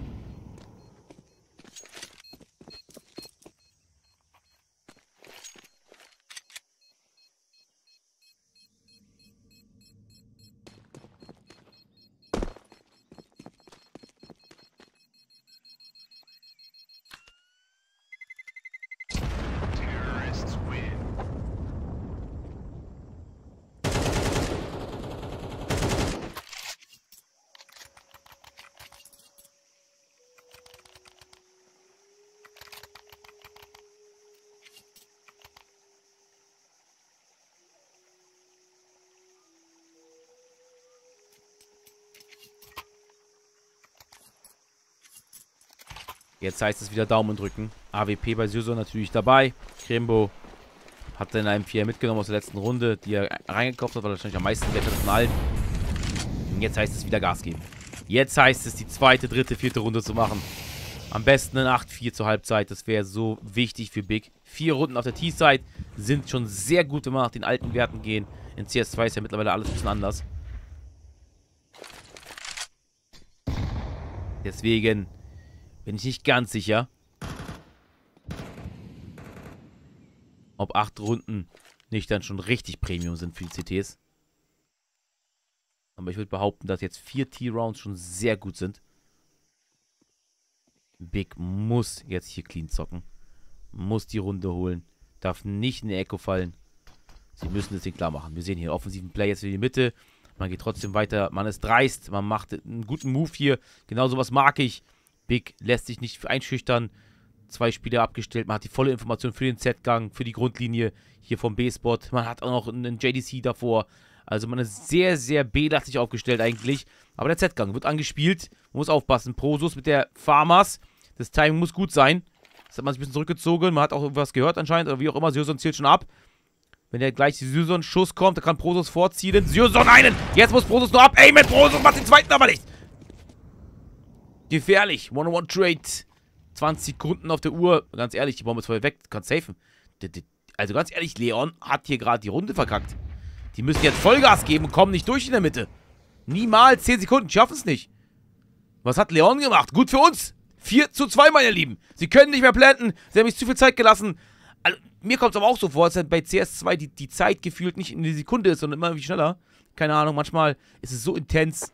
Jetzt heißt es wieder Daumen drücken. AWP bei Syrsor natürlich dabei. Krembo hat dann einen 4 mitgenommen aus der letzten Runde, die er reingekauft hat, weil er wahrscheinlich am meisten Wert hat von allen. Und jetzt heißt es wieder Gas geben. Jetzt heißt es, die 2., 3., 4. Runde zu machen. Am besten in 8-4 zur Halbzeit. Das wäre so wichtig für Big. 4 Runden auf der T-Side sind schon sehr gut, wenn wir nach den alten Werten gehen. In CS2 ist ja mittlerweile alles ein bisschen anders. Deswegen bin ich nicht ganz sicher, ob 8 Runden nicht dann schon richtig Premium sind für die CTs. Aber ich würde behaupten, dass jetzt 4 T-Rounds schon sehr gut sind. Big muss jetzt hier clean zocken. Muss die Runde holen. Darf nicht in die Echo fallen. Sie müssen es denen klar machen. Wir sehen hier offensiven Play jetzt in die Mitte. Man geht trotzdem weiter. Man ist dreist. Man macht einen guten Move hier. Genau sowas mag ich. Big lässt sich nicht einschüchtern. 2 Spieler abgestellt. Man hat die volle Information für den Z-Gang, für die Grundlinie hier vom B-Spot. Man hat auch noch einen JDC davor. Also man ist sehr, sehr B-lastig aufgestellt eigentlich. Aber der Z-Gang wird angespielt. Man muss aufpassen. Prosus mit der Farmers. Das Timing muss gut sein. Das hat man sich ein bisschen zurückgezogen. Man hat auch irgendwas gehört anscheinend. Oder wie auch immer. Syrson zielt schon ab. Wenn der gleich Syrson-Schuss kommt, dann kann Prosus vorziehen. Syrson einen! Jetzt muss Prosus nur ab. Ey, mit Prosus macht den zweiten aber nicht. Gefährlich. One-on-one-Trade. 20 Sekunden auf der Uhr. Ganz ehrlich, die Bombe ist voll weg. Du kannst safen. Also ganz ehrlich, Leon hat hier gerade die Runde verkackt. Die müssen jetzt Vollgas geben und kommen nicht durch in der Mitte. Niemals 10 Sekunden. Schaffen es nicht. Was hat Leon gemacht? Gut für uns. 4:2, meine Lieben. Sie können nicht mehr planten. Sie haben mich zu viel Zeit gelassen. Also, mir kommt es aber auch so vor, als bei CS2 die Zeit gefühlt nicht in die Sekunde ist, sondern immer irgendwie schneller. Keine Ahnung, manchmal ist es so intens.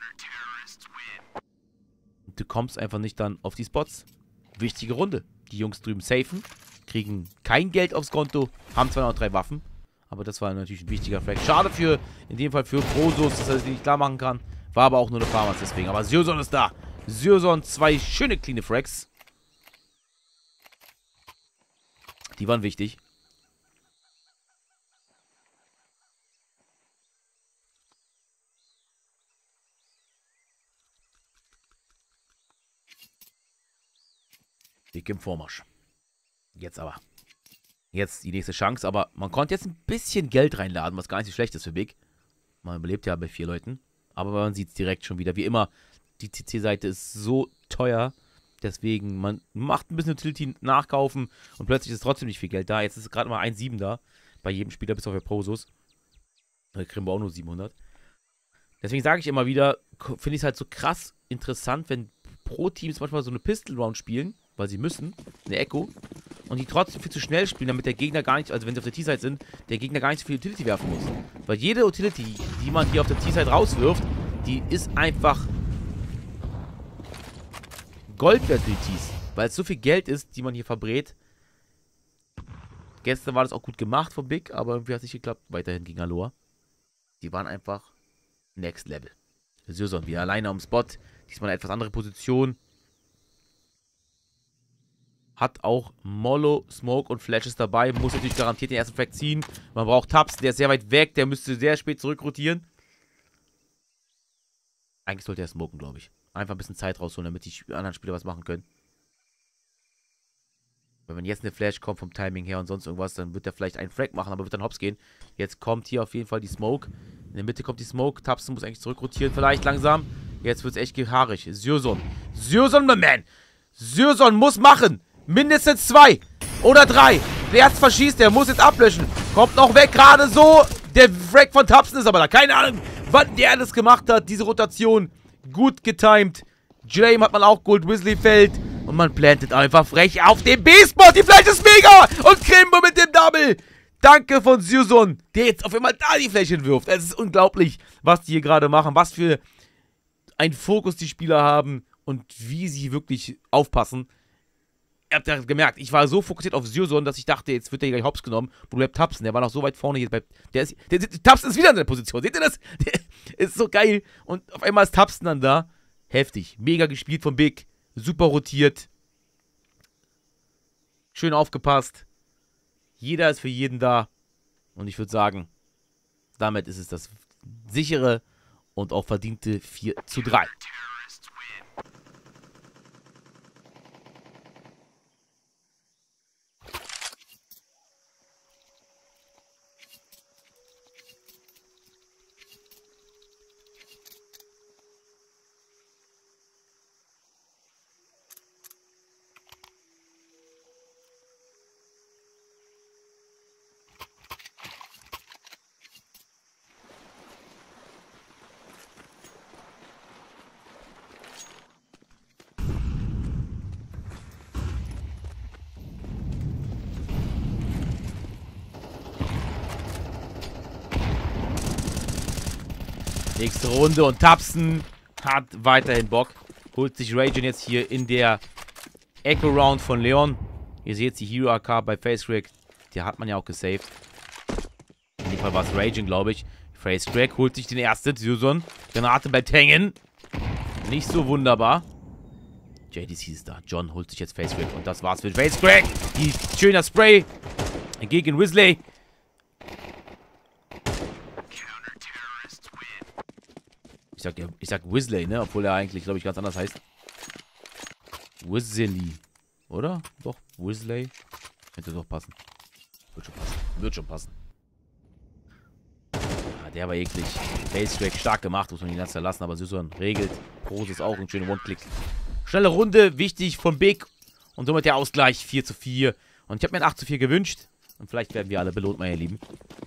Du kommst einfach nicht dann auf die Spots. Wichtige Runde. Die Jungs drüben safen, kriegen kein Geld aufs Konto, haben zwar noch 3 Waffen, aber das war natürlich ein wichtiger Flag. Schade für, in dem Fall für Prosus, dass er das nicht klar machen kann. War aber auch nur eine Farmers deswegen. Aber Syrson ist da. Syrson, 2 schöne cleane Frags. Die waren wichtig. Dick im Vormarsch. Jetzt aber. Jetzt die nächste Chance, aber man konnte jetzt ein bisschen Geld reinladen, was gar nicht so schlecht ist für Big. Man überlebt ja bei 4 Leuten. Aber man sieht es direkt schon wieder. Wie immer, die CC-Seite ist so teuer. Deswegen, man macht ein bisschen Utility nachkaufen und plötzlich ist trotzdem nicht viel Geld da. Jetzt ist gerade mal 1,7 da. Bei jedem Spieler bis auf der Prosus. Da kriegen wir auch nur 700. Deswegen sage ich immer wieder, finde ich es halt so krass interessant, wenn Pro-Teams manchmal so eine Pistol-Round spielen, weil sie müssen, eine Echo, und die trotzdem viel zu schnell spielen, damit der Gegner gar nicht, also wenn sie auf der T-Side sind, der Gegner gar nicht so viel Utility werfen muss. Weil jede Utility, die man hier auf der T-Side rauswirft, die ist einfach Gold wert für die Tees. Weil es so viel Geld ist, die man hier verbrät. Gestern war das auch gut gemacht von Big, aber irgendwie hat es nicht geklappt. Weiterhin gegen Aloha. Die waren einfach Next Level. Syrson wieder alleine am Spot. Diesmal eine etwas andere Position. Hat auch Mollo, Smoke und Flashes dabei. Muss natürlich garantiert den ersten Frag ziehen. Man braucht Tabs, der ist sehr weit weg. Der müsste sehr spät zurückrotieren. Eigentlich sollte er smoken, glaube ich. Einfach ein bisschen Zeit rausholen, damit die anderen Spieler was machen können. Weil wenn jetzt eine Flash kommt vom Timing her und sonst irgendwas, dann wird er vielleicht einen Frag machen, aber wird dann hops gehen. Jetzt kommt hier auf jeden Fall die Smoke. In der Mitte kommt die Smoke. Tabs muss eigentlich zurückrotieren vielleicht langsam. Jetzt wird es echt haarig. Syrson. Syrson, my man. Syrson muss machen. Mindestens 2. Oder 3. Der erst verschießt, der muss jetzt ablöschen. Kommt noch weg, gerade so. Der Frag von Tapsen ist aber da. Keine Ahnung, wann der das gemacht hat. Diese Rotation. Gut getimed. Jame hat man auch geholt. Weasley fällt. Und man plantet einfach frech auf den B-Spot. Die Fläche ist mega. Und Krimbo mit dem Double. Danke von Syuson, der jetzt auf einmal da die Fläche wirft. Es ist unglaublich, was die hier gerade machen. Was für ein Fokus die Spieler haben. Und wie sie wirklich aufpassen. Ihr habt ja gemerkt, ich war so fokussiert auf Syuson, dass ich dachte, jetzt wird der gleich hops genommen. Wo bleibt Tapsen? Der war noch so weit vorne. Jetzt bleibt, Tapsen ist wieder in der Position. Seht ihr das? Der ist so geil. Und auf einmal ist Tapsen dann da. Heftig. Mega gespielt von Big. Super rotiert. Schön aufgepasst. Jeder ist für jeden da. Und ich würde sagen, damit ist es das sichere und auch verdiente 4:3. Nächste Runde und Tapsen hat weiterhin Bock. Holt sich Ragin jetzt hier in der Echo Round von Leon. Ihr seht die Hero AK bei FaceCrack. Die hat man ja auch gesaved. In dem Fall war es Ragin, glaube ich. FaceCrack holt sich den ersten. Syuson. Granate bleibt hängen. Nicht so wunderbar. JDC ist da. John holt sich jetzt FaceCrack. Und das war's für FaceCrack. Die schöner Spray gegen Weasley. Ich sag Weasley, ne? Obwohl er eigentlich, glaube ich, ganz anders heißt. Weasley. Oder? Doch, Weasley. Könnte doch passen. Wird schon passen. Wird schon passen. Ja, der war eklig. FaceCrack stark gemacht, muss man ihn ganz verlassen, aber Syuson regelt. Pros ist auch ein schöner One-Click. Schnelle Runde, wichtig von Big. Und somit der Ausgleich 4:4. Und ich habe mir ein 8:4 gewünscht. Und vielleicht werden wir alle belohnt, meine Lieben.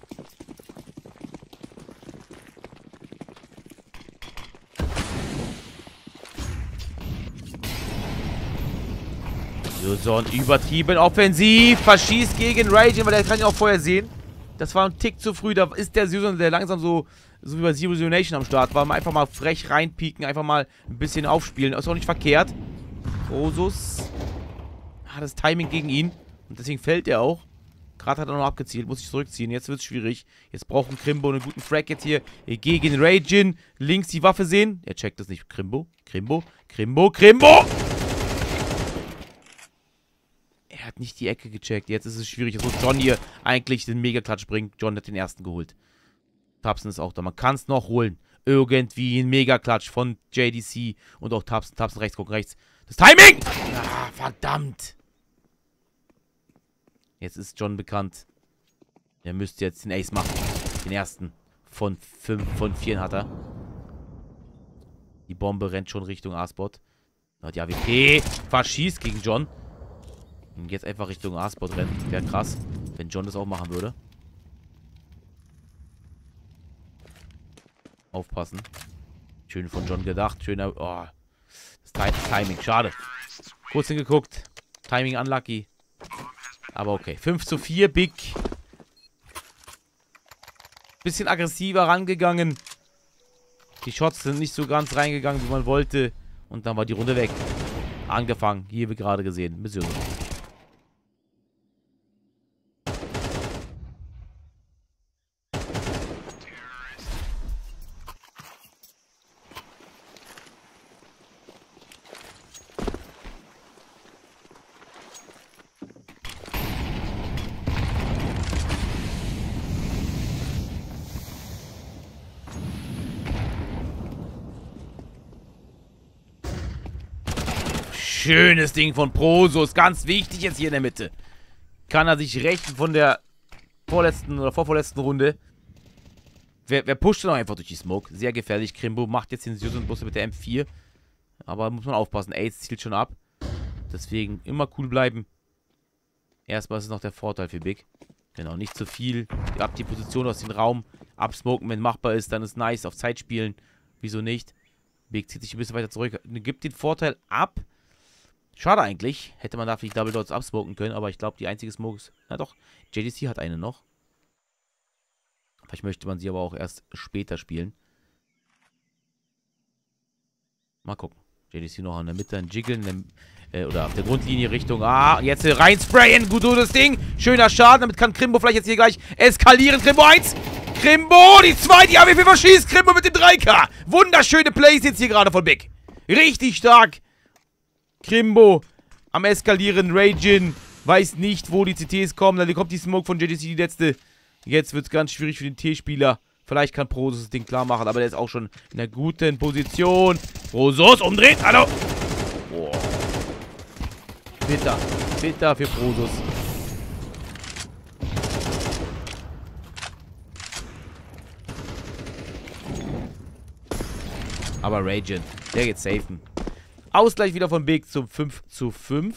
Syuson übertrieben offensiv. Verschießt gegen Ragin, weil der kann ihn auch vorher sehen. Das war ein Tick zu früh. Da ist der Syuson, der langsam so wie bei Zero Nation am Start war. Einfach mal frech reinpieken. Einfach mal ein bisschen aufspielen. Ist auch nicht verkehrt. Rosus. Das Timing gegen ihn. Und deswegen fällt er auch. Gerade hat er noch abgezielt. Muss sich zurückziehen. Jetzt wird es schwierig. Jetzt braucht ein Krimbo einen guten Frag jetzt hier gegen Ragin. Links die Waffe sehen. Er checkt das nicht. Krimbo. Er hat nicht die Ecke gecheckt. Jetzt ist es schwierig. Jetzt muss John hier eigentlich den Mega-Klatsch bringen. John hat den ersten geholt. Tapsen ist auch da. Man kann es noch holen. Irgendwie ein Mega-Klatsch von JDC und auch Tapsen. Tapsen rechts, gucken rechts. Das Timing! Ah, verdammt. Jetzt ist John bekannt. Er müsste jetzt den Ace machen. Den ersten. Von 4 hat er. Die Bombe rennt schon Richtung A-Spot. Hat die AWP. Verschießt gegen John. Und jetzt einfach Richtung A-Spot rennen. Wäre krass, wenn John das auch machen würde. Aufpassen. Schön von John gedacht. Schöner. Oh. Das Timing. Schade. Kurz hingeguckt. Timing unlucky. Aber okay. 5:4. Big. Bisschen aggressiver rangegangen. Die Shots sind nicht so ganz reingegangen, wie man wollte. Und dann war die Runde weg. Angefangen. Hier wie gerade gesehen. Mission. Schönes Ding von Prosus. Ganz wichtig jetzt hier in der Mitte. Kann er sich rächen von der vorletzten oder vorvorletzten Runde. Wer pusht denn auch einfach durch die Smoke? Sehr gefährlich. Krimbo macht jetzt den Syuson-Busse mit der M4. Aber muss man aufpassen. Ace zielt schon ab. Deswegen immer cool bleiben. Erstmal ist es noch der Vorteil für Big. Genau, nicht zu viel. Ihr habt die Position aus dem Raum. Absmoken, wenn machbar ist, dann ist nice. Auf Zeit spielen. Wieso nicht? Big zieht sich ein bisschen weiter zurück. Gibt den Vorteil ab. Schade eigentlich. Hätte man da vielleicht Double Dots absmoken können, aber ich glaube, die einzige Smoke ist... Na doch, JDC hat eine noch. Vielleicht möchte man sie aber auch erst später spielen. Mal gucken. JDC noch in der Mitte, ein Jiggeln, oder auf der Grundlinie Richtung... Ah, jetzt reinsprayen, gut das Ding. Schöner Schaden, damit kann Krimbo vielleicht jetzt hier gleich eskalieren. Krimbo 1, Krimbo, die 2, die AWP verschießt. Krimbo mit dem 3K. Wunderschöne Plays jetzt hier gerade von Big. Richtig stark. Krimbo am Eskalieren, Ragin, weiß nicht, wo die CTs kommen. Dann kommt die Smoke von JDC, die letzte. Jetzt wird es ganz schwierig für den T-Spieler. Vielleicht kann Prosus das Ding klar machen, aber der ist auch schon in einer guten Position. Prosus umdreht, hallo. Boah. Bitter, bitter für Prosus. Aber Ragin, der geht safen. Ausgleich wieder von Big zum 5:5.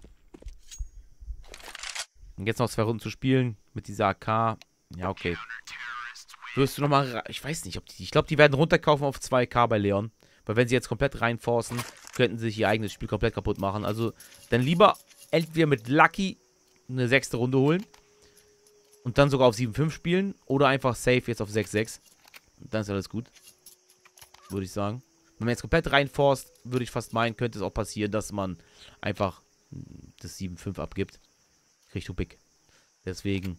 Und jetzt noch 2 Runden zu spielen mit dieser AK. Ja, okay. Wirst du nochmal... Ich weiß nicht, ob die... Ich glaube, die werden runterkaufen auf 2K bei Leon. Weil wenn sie jetzt komplett reinforcen, könnten sie sich ihr eigenes Spiel komplett kaputt machen. Also, dann lieber entweder mit Lucky eine 6. Runde holen. Und dann sogar auf 7:5 spielen. Oder einfach safe jetzt auf 6:6. Und dann ist alles gut. Würde ich sagen. Wenn man jetzt komplett reinforst, würde ich fast meinen, könnte es auch passieren, dass man einfach das 7:5 abgibt. Richtung Big. Deswegen.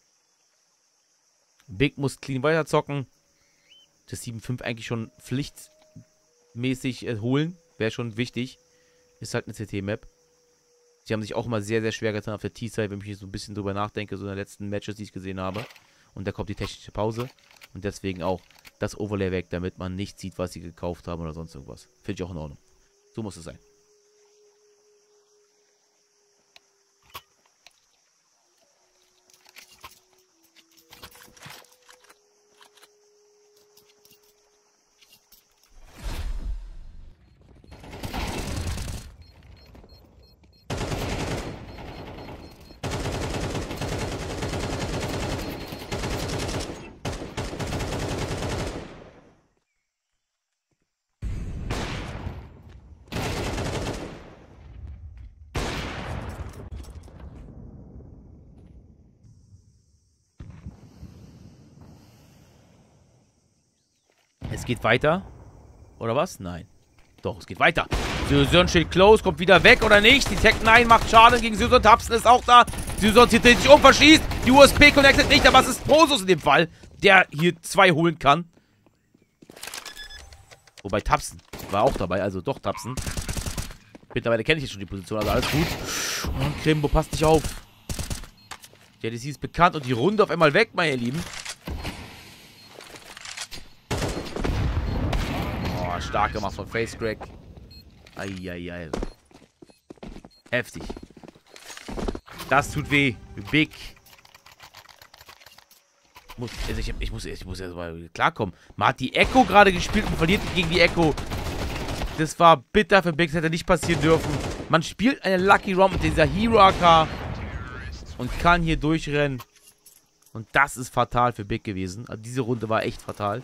Big muss clean weiterzocken. Das 7:5 eigentlich schon pflichtmäßig holen. Wäre schon wichtig. Ist halt eine CT-Map. Sie haben sich auch immer sehr, sehr schwer getan auf der T-Side, wenn ich hier so ein bisschen drüber nachdenke, so in den letzten Matches, die ich gesehen habe. Und da kommt die technische Pause. Und deswegen auch das Overlay weg, damit man nicht sieht, was sie gekauft haben oder sonst irgendwas. Finde ich auch in Ordnung. So muss es sein. Es geht weiter. Oder was? Nein. Doch, es geht weiter. Syuson steht close, kommt wieder weg oder nicht? Die Tech-9 macht Schaden gegen Syuson. Tapsen ist auch da. Syuson zieht sich um, verschießt. Die USP connected nicht, aber es ist Prosus in dem Fall, der hier 2 holen kann. Wobei Tapsen war auch dabei, also doch Tapsen. Mittlerweile kenne ich jetzt schon die Position, also alles gut. Und Krimbo, passt nicht auf. Ja, die ist bekannt und die Runde auf einmal weg, meine Lieben. Stark gemacht von Facecrack. Eieiei. Heftig. Das tut weh. Big. Ich muss erst mal klarkommen. Man hat die Echo gerade gespielt und verliert gegen die Echo. Das war bitter für Big. Das hätte nicht passieren dürfen. Man spielt eine Lucky Romp mit dieser Hero AK und kann hier durchrennen. Und das ist fatal für Big gewesen. Also diese Runde war echt fatal.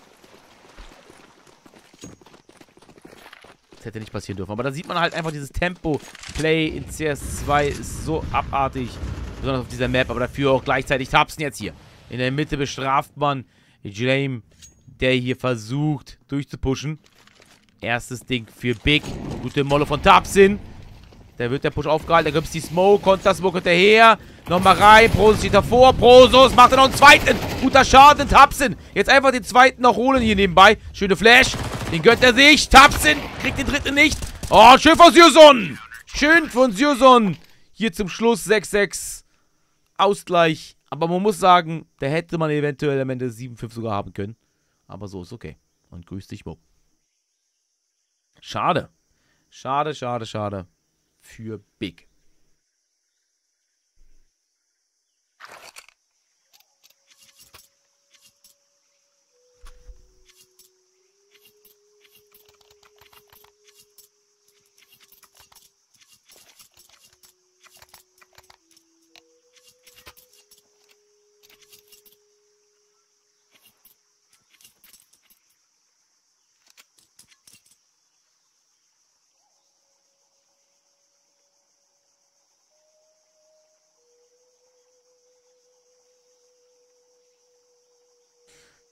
Das hätte nicht passieren dürfen. Aber da sieht man halt einfach dieses Tempo-Play in CS2 ist so abartig. Besonders auf dieser Map. Aber dafür auch gleichzeitig Tapsen jetzt hier. In der Mitte bestraft man Jame, der hier versucht durchzupushen. Erstes Ding für Big. Gute Molle von Tapsin. Da wird der Push aufgehalten. Da gibt es die Smoke. Konter-Smoke hinterher. Nochmal rein. Prosus steht davor. Prosus macht er noch einen zweiten. Guter Schaden. Tapsin. Jetzt einfach den zweiten noch holen hier nebenbei. Schöne Flash. Den gönnt er sich. Tapsin kriegt den dritten nicht. Oh, schön von Syuson. Schön von Syuson. Hier zum Schluss 6:6. Ausgleich. Aber man muss sagen, da hätte man eventuell am Ende 7:5 sogar haben können. Aber so ist okay. Und grüß dich, Mo. Schade. Schade, schade, schade. Für Big.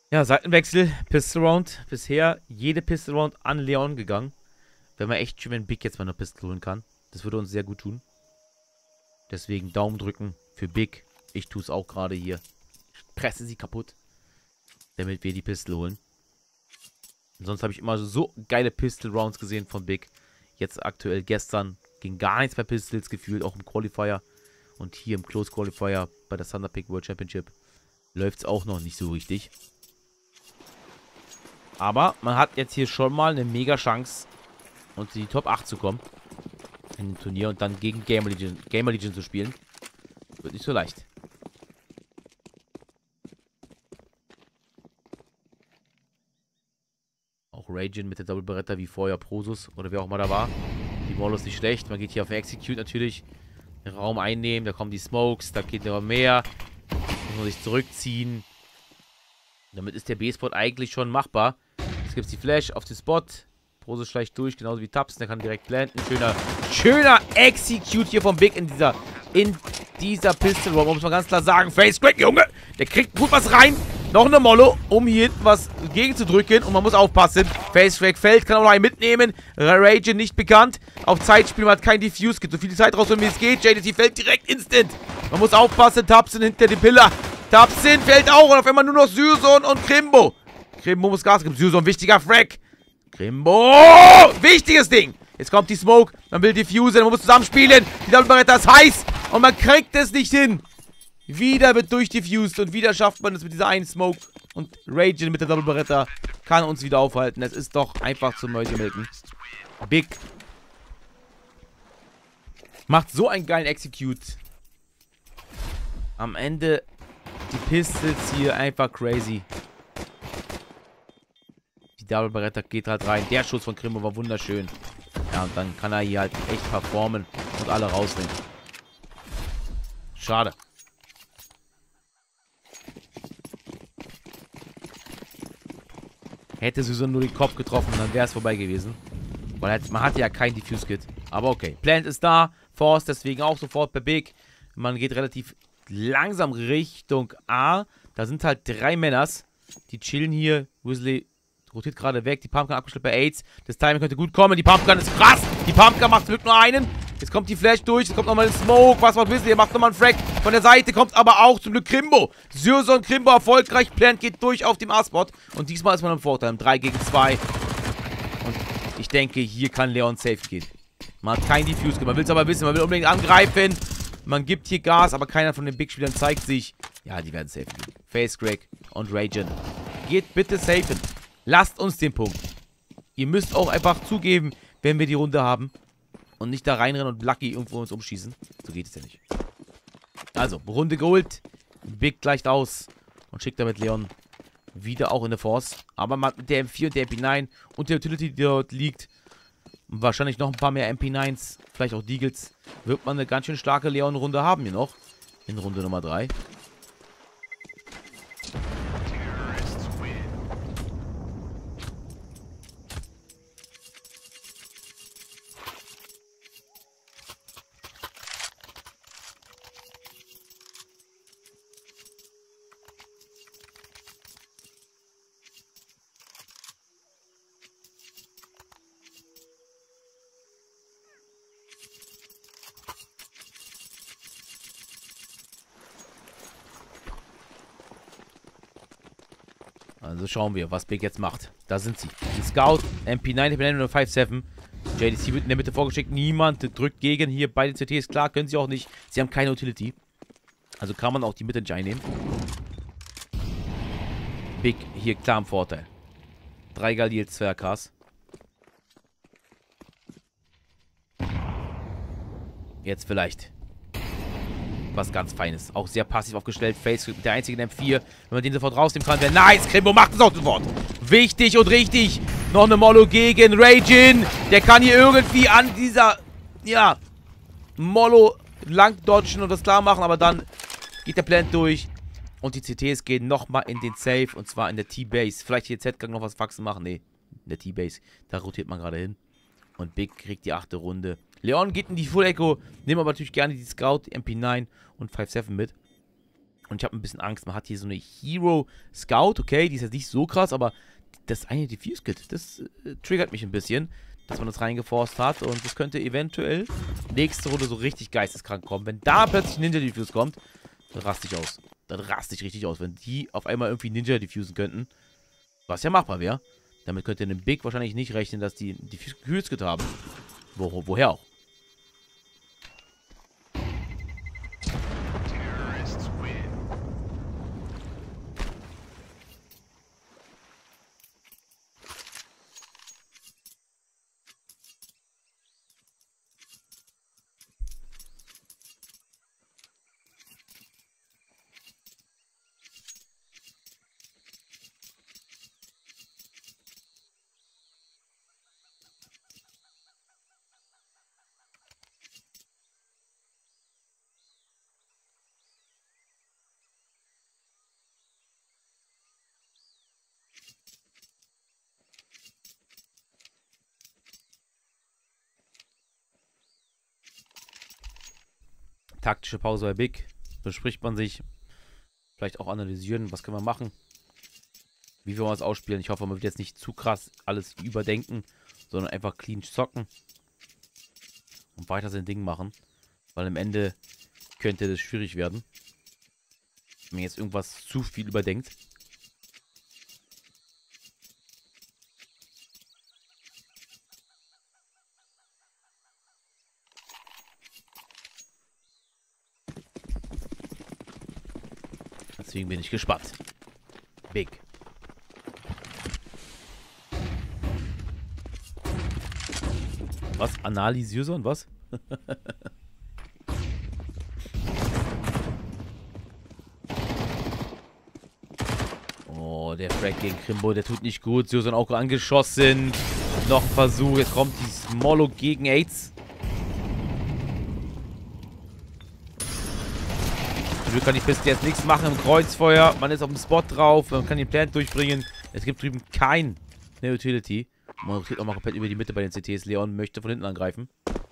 Ja, Seitenwechsel, Pistol Round. Bisher jede Pistol Round an Leon gegangen. Wäre mal echt schön, wenn Big jetzt mal eine Pistol holen kann. Das würde uns sehr gut tun. Deswegen Daumen drücken für Big. Ich tue es auch gerade hier. Ich presse sie kaputt, damit wir die Pistol holen. Sonst habe ich immer so geile Pistol Rounds gesehen von Big. Jetzt aktuell gestern ging gar nichts bei Pistols gefühlt, auch im Qualifier. Und hier im Close Qualifier bei der Thunderpick World Championship läuft es auch noch nicht so richtig. Aber man hat jetzt hier schon mal eine mega Chance, unter die Top 8 zu kommen. In dem Turnier und dann gegen Gamer Legion zu spielen. Wird nicht so leicht. Auch Ragin mit der Double Beretta wie vorher Prosus oder wer auch mal da war. Die Molo ist nicht schlecht. Man geht hier auf Execute natürlich. Den Raum einnehmen, da kommen die Smokes, da geht noch mehr. Muss man sich zurückziehen. Damit ist der B-Spot eigentlich schon machbar. Jetzt gibt es die Flash auf den Spot. Prosus schleicht durch, genauso wie Tapsen. Der kann direkt planten. Schöner Execute hier vom Big in dieser Pistol Room. Muss man ganz klar sagen. Face Crack, Junge. Der kriegt gut was rein. Noch eine Mollo, um hier hinten was gegenzudrücken. Und man muss aufpassen. Face Crack fällt, kann auch noch einen mitnehmen. Raging nicht bekannt. Auf Zeitspiel, man hat kein Diffuse. Gibt so viel Zeit raus, wie es geht. JDT fällt direkt instant. Man muss aufpassen. Tapsen hinter dem Pillar. Tapsen fällt auch. Und auf einmal nur noch Syrson und Krimbo. Krimbo muss Gas geben. Syrson, wichtiger Frag. Krimbo! Wichtiges Ding! Jetzt kommt die Smoke. Man will diffusen. Man muss zusammenspielen. Die Double Beretta ist heiß. Und man kriegt es nicht hin. Wieder wird durchdiffused. Und wieder schafft man es mit dieser einen Smoke. Und Raging mit der Double Beretta kann uns wieder aufhalten. Es ist doch einfach zum Mäusemelken. Big macht so einen geilen Execute. Am Ende die Pistols hier einfach crazy. Die Double Beretta geht halt rein. Der Schuss von Krimbo war wunderschön. Ja, und dann kann er hier halt echt performen und alle rausnehmen. Schade. Hätte Susan nur den Kopf getroffen, dann wäre es vorbei gewesen. Weil man hatte ja kein Diffuse-Kit. Aber okay. Plant ist da. Force deswegen auch sofort bei Big. Man geht relativ langsam Richtung A. Da sind halt 3 Männers. Die chillen hier. Weasley rotiert gerade weg. Die Pumpgun abgeschleppt bei AIDS. Das Timing könnte gut kommen. Die Pumpgun ist krass. Die Pumpgun macht wirklich nur einen. Jetzt kommt die Flash durch. Jetzt kommt nochmal ein Smoke. Was macht Weasley? Er macht nochmal einen Frag. Von der Seite kommt aber auch zum Glück Krimbo. Syrson Krimbo erfolgreich. Plant geht durch auf dem A-Spot. Und diesmal ist man im Vorteil. 3 gegen 2. Und ich denke, hier kann Leon safe gehen. Man hat kein Diffuse gemacht. Man will es aber wissen. Man will unbedingt angreifen. Man gibt hier Gas, aber keiner von den Big-Spielern zeigt sich. Ja, die werden safe gehen. Face Crack und Ragin. Geht bitte safen. Lasst uns den Punkt. Ihr müsst auch einfach zugeben, wenn wir die Runde haben. Und nicht da reinrennen und Lucky irgendwo uns umschießen. So geht es ja nicht. Also, Runde geholt. Big gleicht aus. Und schickt damit Leon wieder auch in der Force. Aber mit der M4 und der MP9 und der Utility, die dort liegt, und wahrscheinlich noch ein paar mehr MP9s, vielleicht auch Deagles, wird man eine ganz schön starke Leon-Runde haben hier noch. In Runde Nummer 3. Also schauen wir, was Big jetzt macht. Da sind sie. Die Scout, MP9, MP9 und 5-7. JDC wird in der Mitte vorgeschickt. Niemand drückt gegen. Hier bei den CTs. Klar, können sie auch nicht. Sie haben keine Utility. Also kann man auch die Mitte nicht einnehmen. Big hier klar im Vorteil. 3 Galils, 2 AKs. Jetzt vielleicht was ganz Feines. Auch sehr passiv aufgestellt. Face mit der einzigen M4. Wenn man den sofort rausnehmen kann, wäre nice. Krimbo macht es auch sofort. Wichtig und richtig. Noch eine Mollo gegen Ragin. Der kann hier irgendwie an dieser, ja, Mollo lang dodgen und das klar machen. Aber dann geht der Plant durch. Und die CTs gehen nochmal in den Safe. Und zwar in der T-Base. Vielleicht hier Z-Gang noch was Faxen machen. Nee, in der T-Base. Da rotiert man gerade hin. Und Big kriegt die 8. Runde. Leon geht in die Full Echo. Nehmen aber natürlich gerne die Scout, MP9 und 5-7 mit. Und ich habe ein bisschen Angst. Man hat hier so eine Hero Scout, okay, die ist jetzt nicht so krass, aber das eine Diffuse-Kit, das triggert mich ein bisschen, dass man das reingeforst hat. Und das könnte eventuell nächste Runde so richtig geisteskrank kommen. Wenn da plötzlich Ninja Diffuse kommt, dann raste ich aus. Dann raste ich richtig aus. Wenn die auf einmal irgendwie Ninja diffusen könnten, was ja machbar wäre, damit könnte ein Big wahrscheinlich nicht rechnen, dass die Diffuse-Kit haben. Woher auch? Taktische Pause bei Big. Bespricht man sich. Vielleicht auch analysieren. Was können wir machen? Wie wollen wir es ausspielen? Ich hoffe, man wird jetzt nicht zu krass alles überdenken, sondern einfach clean zocken. Und weiter sein Ding machen. Weil am Ende könnte das schwierig werden. Wenn man jetzt irgendwas zu viel überdenkt. Deswegen bin ich gespannt. Big. Was? Analysieren? Was? Oh, der Frag gegen Krimbo, der tut nicht gut. Syuson auch angeschossen. Noch ein Versuch. Jetzt kommt die Smollo gegen AIDS. Zum kann die Piste jetzt nichts machen im Kreuzfeuer. Man ist auf dem Spot drauf. Man kann den Plant durchbringen. Es gibt drüben keine Utility. Man rotiert auch mal komplett über die Mitte bei den CTs. Leon möchte von hinten angreifen.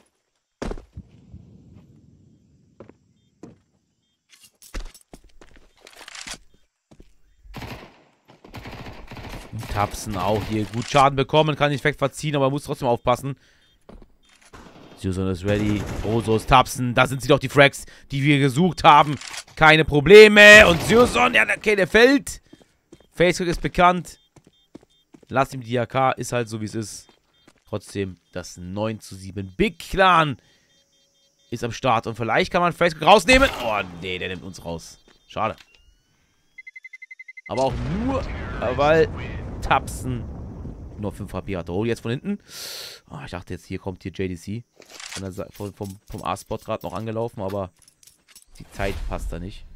Tapsen auch hier gut Schaden bekommen. Kann nicht Effekt verziehen, aber muss trotzdem aufpassen. Syuson ist ready. Prosos, Tapsen. Da sind sie doch die Frags, die wir gesucht haben. Keine Probleme. Und Syuson, ja, okay, der fällt. Facecrack ist bekannt. Lass ihm die AK. Ist halt so, wie es ist. Trotzdem das 9:7. Big Clan ist am Start. Und vielleicht kann man Facecrack rausnehmen. Oh, nee, der nimmt uns raus. Schade. Aber auch nur, weil Tapsen nur 5 HP hatte. Oh, jetzt von hinten. Oh, ich dachte jetzt, hier kommt hier JDC. Vom A-Spot gerade noch angelaufen, aber die Zeit passt da nicht.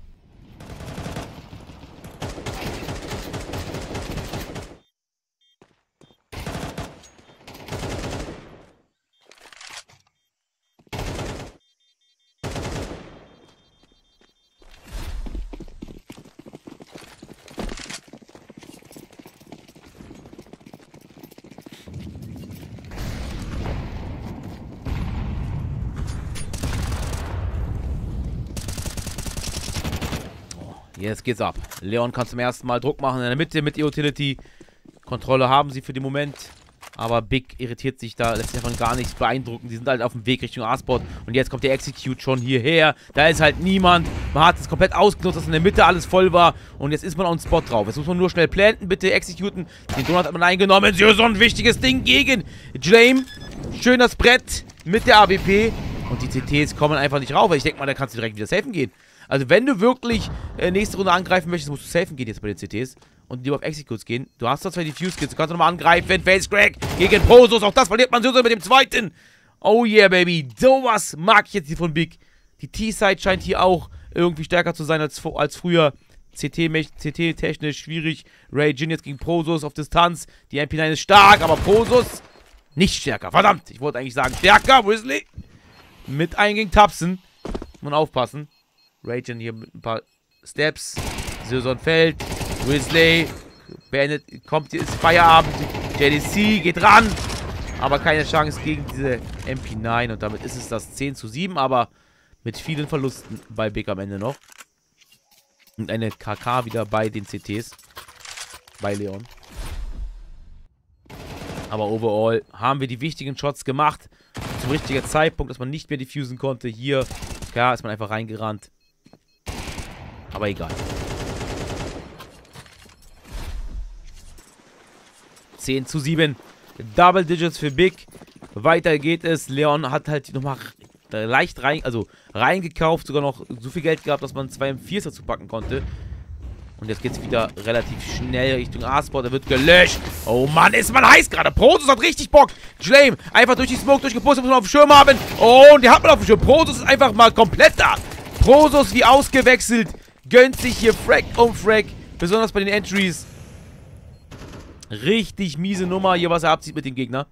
Jetzt geht's ab. Leon kann zum ersten Mal Druck machen in der Mitte mit E-Utility. Kontrolle haben sie für den Moment. Aber Big irritiert sich da, lässt sich davon gar nichts beeindrucken. Die sind halt auf dem Weg Richtung A-Spot. Und jetzt kommt der Execute schon hierher. Da ist halt niemand. Man hat es komplett ausgenutzt, dass in der Mitte alles voll war. Und jetzt ist man auf dem Spot drauf. Jetzt muss man nur schnell planten, bitte executen. Den Donut hat man eingenommen. So ein wichtiges Ding gegen Jame. Schön das Brett mit der AWP. Und die CTs kommen einfach nicht rauf. Weil ich denke mal, da kannst du direkt wieder safen gehen. Also wenn du wirklich nächste Runde angreifen möchtest, musst du safen gehen jetzt bei den CTs. Und lieber auf Executes gehen. Du hast zwar 2 Diffuse-Kills, du kannst nochmal angreifen. Facecrack gegen Prosos. Auch das verliert man so mit dem zweiten. Oh yeah, baby. Sowas mag ich jetzt hier von Big. Die T-Side scheint hier auch irgendwie stärker zu sein als früher. CT-technisch schwierig. Ray Jin jetzt gegen Prosos auf Distanz. Die MP9 ist stark, aber Prosos nicht stärker. Verdammt, ich wollte eigentlich sagen stärker. Weasley mit ein gegen Tapsen. Muss man aufpassen. Ray Jin hier mit ein paar Steps. Syuson fällt. Weasley beendet, kommt, ist Feierabend. JDC geht ran. Aber keine Chance gegen diese MP9. Und damit ist es das 10:7. Aber mit vielen Verlusten bei Big am Ende noch. Und eine KK wieder bei den CTs. Bei Leon. Aber overall haben wir die wichtigen Shots gemacht. Zum richtigen Zeitpunkt, dass man nicht mehr diffusen konnte. Hier, klar, ist man einfach reingerannt. Aber egal. 10:7. Double Digits für Big. Weiter geht es. Leon hat halt nochmal leicht reingekauft. Sogar noch so viel Geld gehabt, dass man 2 M4s dazu packen konnte. Und jetzt geht es wieder relativ schnell Richtung A-Spot. Er wird gelöscht. Oh Mann, ist man heiß gerade. Prosus hat richtig Bock. Flame einfach durch die Smoke durchgepustet, muss man auf dem Schirm haben. Oh, und der hat man auf dem Schirm. Prosus ist einfach mal komplett da. Prosus wie ausgewechselt. Gönnt sich hier Frag um Frag. Besonders bei den Entries. Richtig miese Nummer hier, was er abzieht mit dem Gegner.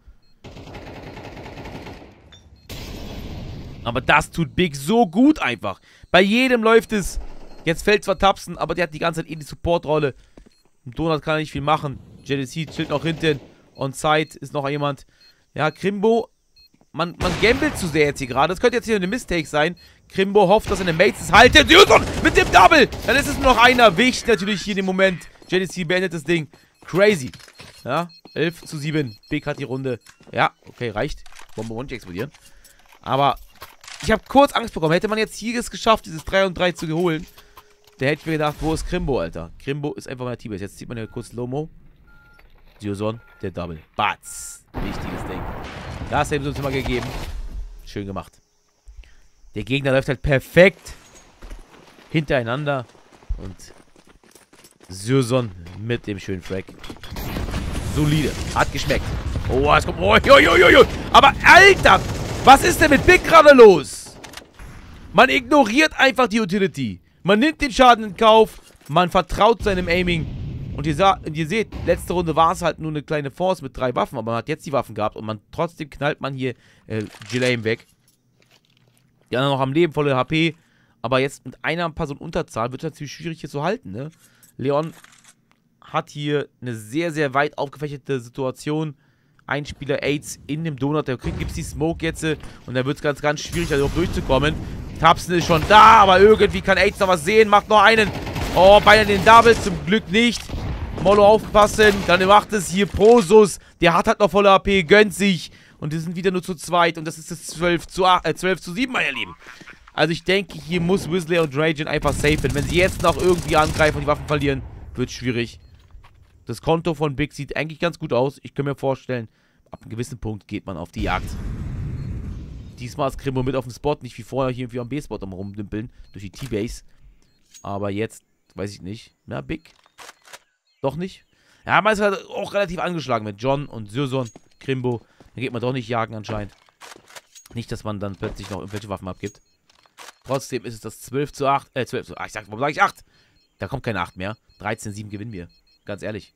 Aber das tut Big so gut einfach. Bei jedem läuft es. Jetzt fällt zwar Tapsen, aber der hat die ganze Zeit die Support-Rolle. Donut kann nicht viel machen. JDC chillt noch hinten. On Side ist noch jemand. Ja, Krimbo. Man gambelt zu sehr jetzt hier gerade. Das könnte jetzt hier eine Mistake sein. Krimbo hofft, dass seine Mates es halten. Juson mit dem Double. Dann ist es nur noch einer. Wichtig natürlich hier in dem Moment. JDC beendet das Ding. Crazy. Ja, 11:7. Big hat die Runde. Ja, okay, reicht. Bombe und explodieren. Aber ich habe kurz Angst bekommen. Hätte man jetzt hier es geschafft, dieses 3 und 3 zu holen, da hätte ich mir gedacht, wo ist Krimbo, Alter? Krimbo ist einfach mal T-Base. Jetzt sieht man ja kurz Lomo. Sioson, der Double. Batz. Wichtiges Ding. Das haben sie uns immer gegeben. Schön gemacht. Der Gegner läuft halt perfekt hintereinander. Und Sioson mit dem schönen Frag. Solide. Hat geschmeckt. Oh, es kommt. Oh, jo. Aber, Alter, was ist denn mit Big gerade los? Man ignoriert einfach die Utility. Man nimmt den Schaden in Kauf. Man vertraut seinem Aiming. Und ihr seht, letzte Runde war es halt nur eine kleine Force mit 3 Waffen. Aber man hat jetzt die Waffen gehabt. Und trotzdem knallt man hier Gilame weg. Die anderen noch am Leben, volle HP. Aber jetzt mit einer Person Unterzahl wird es natürlich schwierig hier zu halten, ne? Leon hat hier eine sehr, sehr weit aufgefächerte Situation. Ein Spieler AIDS in dem Donut. Der gibt es die Smoke jetzt. Und da wird es ganz, ganz schwierig, da überhaupt durchzukommen. Tapsen ist schon da, aber irgendwie kann AIDS noch was sehen. Macht noch einen. Oh, beinahe den Double. Zum Glück nicht. Mollo aufpassen. Dann macht es hier Prosus. Der hat halt noch volle AP. Gönnt sich. Und die sind wieder nur zu zweit. Und das ist das 12:7, meine Lieben. Also ich denke, hier muss Weasley und Dragon einfach safen. Wenn sie jetzt noch irgendwie angreifen und die Waffen verlieren, wird es schwierig. Das Konto von Big sieht eigentlich ganz gut aus. Ich kann mir vorstellen, ab einem gewissen Punkt geht man auf die Jagd. Diesmal ist Krimbo mit auf dem Spot, nicht wie vorher hier irgendwie am B-Spot am rumdümpeln, durch die T-Base. Aber jetzt, weiß ich nicht. Na, Big? Doch nicht? Ja, man ist halt auch relativ angeschlagen mit John und Syrson, Krimbo. Da geht man doch nicht jagen anscheinend. Nicht, dass man dann plötzlich noch irgendwelche Waffen abgibt. Trotzdem ist es das 12:8. 12:8. Warum sage ich 8? Da kommt keine 8 mehr. 13:7 gewinnen wir. Ganz ehrlich.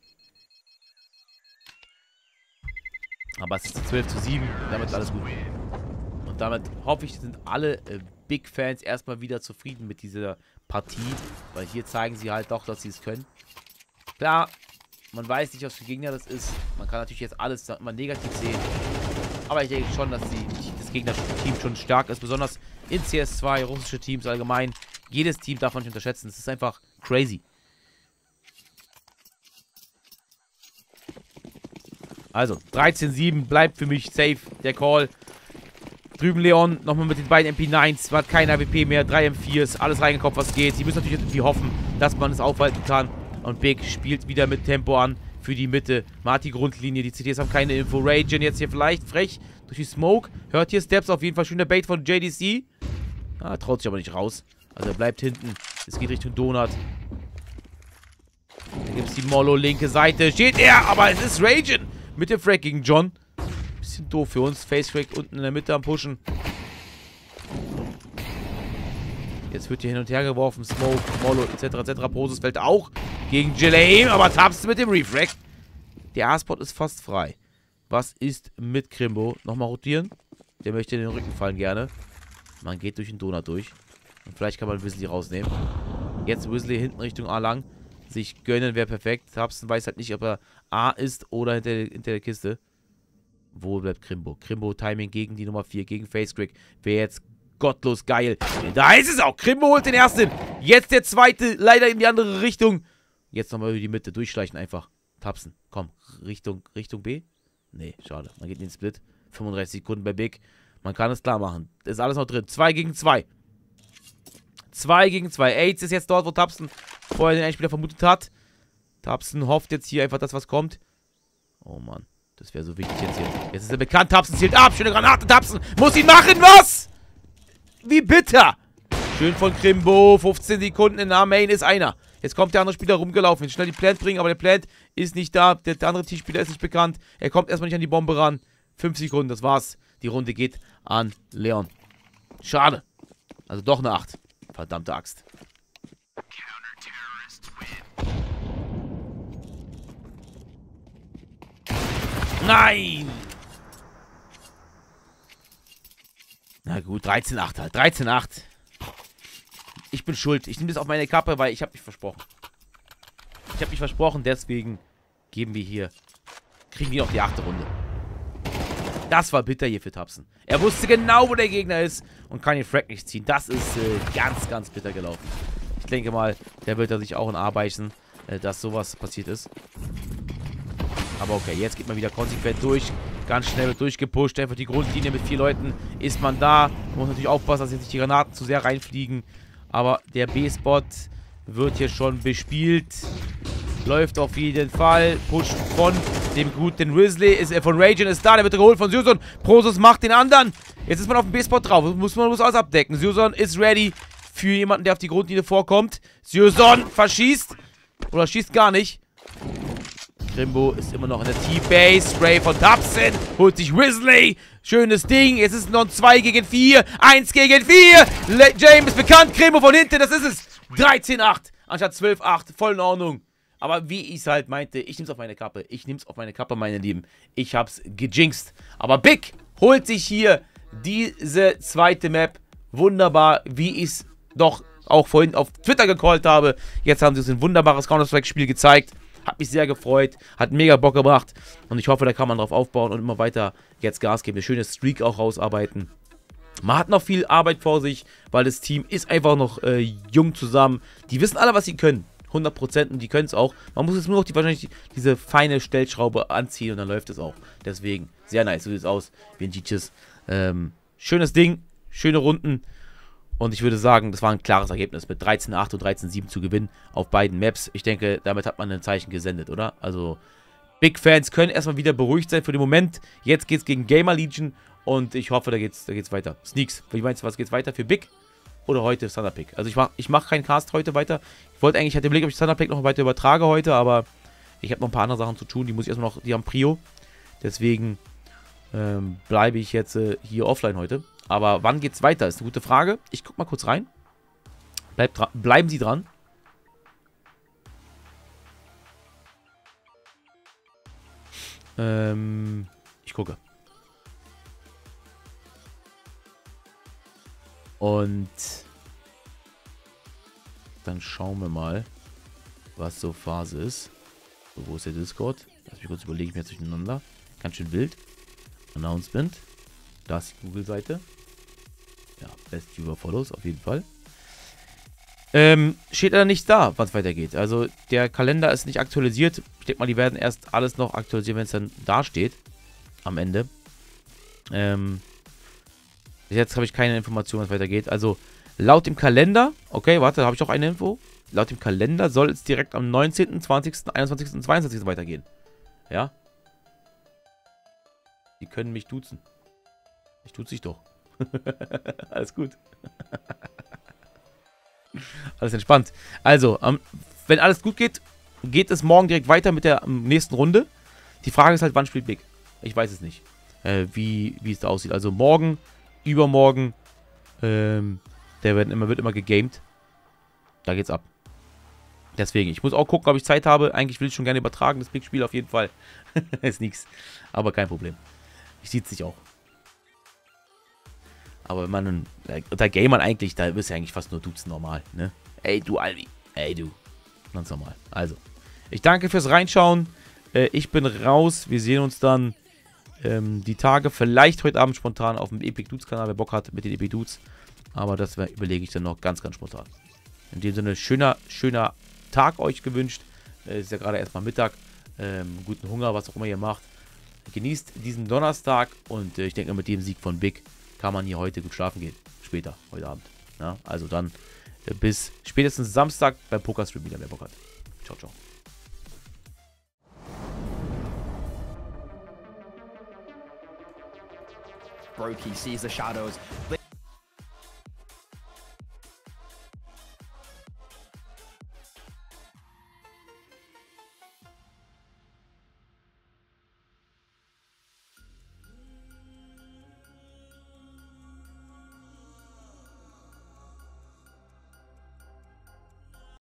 Aber es ist 12:7. Damit ist alles gut. Und damit hoffe ich, sind alle Big-Fans erstmal wieder zufrieden mit dieser Partie. Weil hier zeigen sie halt doch, dass sie es können. Klar, man weiß nicht, was für Gegner das ist. Man kann natürlich jetzt alles immer negativ sehen. Aber ich denke schon, dass das Gegnerteam schon stark ist. Besonders in CS2, russische Teams allgemein. Jedes Team darf man nicht unterschätzen. Das ist einfach crazy. Also, 13:7 bleibt für mich safe der Call. Drüben Leon, nochmal mit den beiden MP9s. Hat kein AWP mehr, 3 M4s. Alles reingekommen, was geht. Sie müssen natürlich irgendwie hoffen, dass man es aufhalten kann. Und Big spielt wieder mit Tempo an für die Mitte. Man hat die Grundlinie, die CTs haben keine Info. Ragen jetzt hier vielleicht frech durch die Smoke. Hört hier Steps auf jeden Fall. Schöner Bait von JDC. Ah, traut sich aber nicht raus. Also er bleibt hinten. Es geht Richtung Donut. Da gibt es die Mollo, linke Seite. Steht er, aber es ist Ragen mit dem Frag gegen John. Bisschen doof für uns. Face Frag unten in der Mitte am Pushen. Jetzt wird hier hin und her geworfen. Smoke, Mollo, etc. Prosus fällt auch gegen Gilame, aber Taps mit dem Refrag. Der A-Spot ist fast frei. Was ist mit Krimbo? Nochmal rotieren. Der möchte in den Rücken fallen gerne. Man geht durch den Donut durch. Und vielleicht kann man Weasley rausnehmen. Jetzt Weasley hinten Richtung A lang. Sich gönnen wäre perfekt. Tapsen weiß halt nicht, ob er A ist oder hinter der Kiste. Wo bleibt Krimbo? Krimbo Timing gegen die Nummer 4, gegen Facecrack. Wäre jetzt gottlos geil. Da ist es auch. Krimbo holt den ersten. Jetzt der zweite, leider in die andere Richtung. Jetzt nochmal über die Mitte, durchschleichen einfach. Tapsen, komm, Richtung B? Nee, schade, man geht in den Split. 35 Sekunden bei Big. Man kann es klar machen. Ist alles noch drin. 2 gegen 2. 2 gegen 2. AIDS ist jetzt dort, wo Tapsen vorher den Einspieler vermutet hat. Tapsen hofft jetzt hier einfach, dass was kommt. Oh Mann, das wäre so wichtig jetzt hier. Jetzt ist er bekannt, Tapsen zielt ab. Schöne Granate, Tapsen muss ihn machen, was? Wie bitter. Schön von Krimbo. 15 Sekunden in A-Main ist einer. Jetzt kommt der andere Spieler rumgelaufen. Schnell die Plant bringen, aber der Plant ist nicht da. Der andere Teamspieler ist nicht bekannt. Er kommt erstmal nicht an die Bombe ran. 5 Sekunden, das war's. Die Runde geht an Leon. Schade. Also doch eine 8. Verdammte Axt. Nein! Na gut, 13-8 halt. 13-8. Ich bin schuld. Ich nehme das auf meine Kappe, weil ich habe mich versprochen. Ich habe mich versprochen, deswegen kriegen wir noch die 8. Runde. Das war bitter hier für Tapsen. Er wusste genau, wo der Gegner ist und kann den Frag nicht ziehen. Das ist ganz, ganz bitter gelaufen. Ich denke mal, der wird da sich auch in A beißen, dass sowas passiert ist. Aber okay, jetzt geht man wieder konsequent durch. Ganz schnell wird durchgepusht. Einfach die Grundlinie mit 4 Leuten ist man da. Man muss natürlich aufpassen, dass jetzt nicht die Granaten zu sehr reinfliegen. Aber der B-Spot wird hier schon bespielt. Läuft auf jeden Fall. Push von dem guten Grizzly. Von Ragin ist da. Der wird geholt von Syuson. Prosus macht den anderen. Jetzt ist man auf dem B-Spot drauf. Man muss alles abdecken. Syuson ist ready für jemanden, der auf die Grundlinie vorkommt. Syuson verschießt. Oder schießt gar nicht. Krimbo ist immer noch in der T-Base. Spray von Tapsen. Holt sich Grizzly. Schönes Ding. Jetzt ist es noch ein 2 gegen 4. 1 gegen 4. James bekannt. Krimbo von hinten. Das ist es. 13-8. Anstatt 12-8. Voll in Ordnung. Aber wie ich es halt meinte, ich nehme es auf meine Kappe. Ich nehme es auf meine Kappe, meine Lieben. Ich hab's gejinxt. Aber Big holt sich hier diese zweite Map. Wunderbar, wie ich es doch auch vorhin auf Twitter gecallt habe. Jetzt haben sie uns ein wunderbares Counter-Strike-Spiel gezeigt. Hat mich sehr gefreut. Hat mega Bock gebracht. Und ich hoffe, da kann man drauf aufbauen und immer weiter jetzt Gas geben. Eine schöne Streak auch rausarbeiten. Man hat noch viel Arbeit vor sich, weil das Team ist einfach noch jung zusammen. Die wissen alle, was sie können. 100% und die können es auch. Man muss jetzt nur noch wahrscheinlich diese feine Stellschraube anziehen und dann läuft es auch. Deswegen, sehr nice. So sieht es aus wie ein Giches. Schönes Ding, schöne Runden. Und ich würde sagen, das war ein klares Ergebnis mit 13-8 und 13-7 zu gewinnen auf beiden Maps. Ich denke, damit hat man ein Zeichen gesendet, oder? Also, Big-Fans können erstmal wieder beruhigt sein für den Moment. Jetzt geht es gegen Gamer Legion und ich hoffe, da geht's weiter. Sneaks, wie meinst du, was geht's weiter für Big? Oder heute Thunderpick. Also ich mach keinen Cast heute weiter. Ich wollte eigentlich, ich hatte den Blick, ob ich Thunderpick noch weiter übertrage heute, aber ich habe noch ein paar andere Sachen zu tun. Die muss ich erstmal noch, die haben Prio. Deswegen bleibe ich jetzt hier offline heute. Aber wann geht's weiter? Ist eine gute Frage. Ich guck mal kurz rein. Bleiben Sie dran. Ich gucke. Und dann schauen wir mal, was so Phase ist. So, wo ist der Discord? Lass mich kurz überlegen, ich bin jetzt durcheinander. Ganz schön wild. Announcement. Da ist die Google-Seite. Ja, Best Viewer Follows, auf jeden Fall. Steht da nicht da, wann es weitergeht. Also, der Kalender ist nicht aktualisiert. Ich denke mal, die werden erst alles noch aktualisieren, wenn es dann da steht. Am Ende. Jetzt habe ich keine Information, was weitergeht. Also, laut dem Kalender, okay, warte, da habe ich auch eine Info. Laut dem Kalender soll es direkt am 19., 20., 21. und 22. weitergehen. Ja? Die können mich duzen. Ich duze dich doch. Alles gut. Alles entspannt. Also, wenn alles gut geht, geht es morgen direkt weiter mit der nächsten Runde. Die Frage ist halt, wann spielt Big? Ich weiß es nicht, wie es da aussieht. Also morgen, übermorgen, wird immer gegamed. Da geht's ab. Deswegen, ich muss auch gucken, ob ich Zeit habe. Eigentlich will ich schon gerne übertragen, das Big-Spiel auf jeden Fall. Ist nichts. Aber kein Problem. Ich sieht sich auch. Aber wenn man unter Gamern eigentlich, da ist ja eigentlich fast nur Duzen normal, ne? Ey, du Albi. Ey, du. Ganz normal. Also, ich danke fürs Reinschauen. Ich bin raus. Wir sehen uns dann die Tage. Vielleicht heute Abend spontan auf dem Epic Dudes Kanal, wer Bock hat mit den Epic Dudes. Aber das überlege ich dann noch ganz, ganz spontan. In dem Sinne, schöner Tag euch gewünscht. Ist ja gerade erstmal Mittag. Guten Hunger, was auch immer ihr macht. Genießt diesen Donnerstag und ich denke, mit dem Sieg von Big kann man hier heute gut schlafen gehen. Später, heute Abend. Ja, also dann bis spätestens Samstag beim Pokerstream wieder, wer Bock hat. Ciao, ciao. Brokey sees the shadows.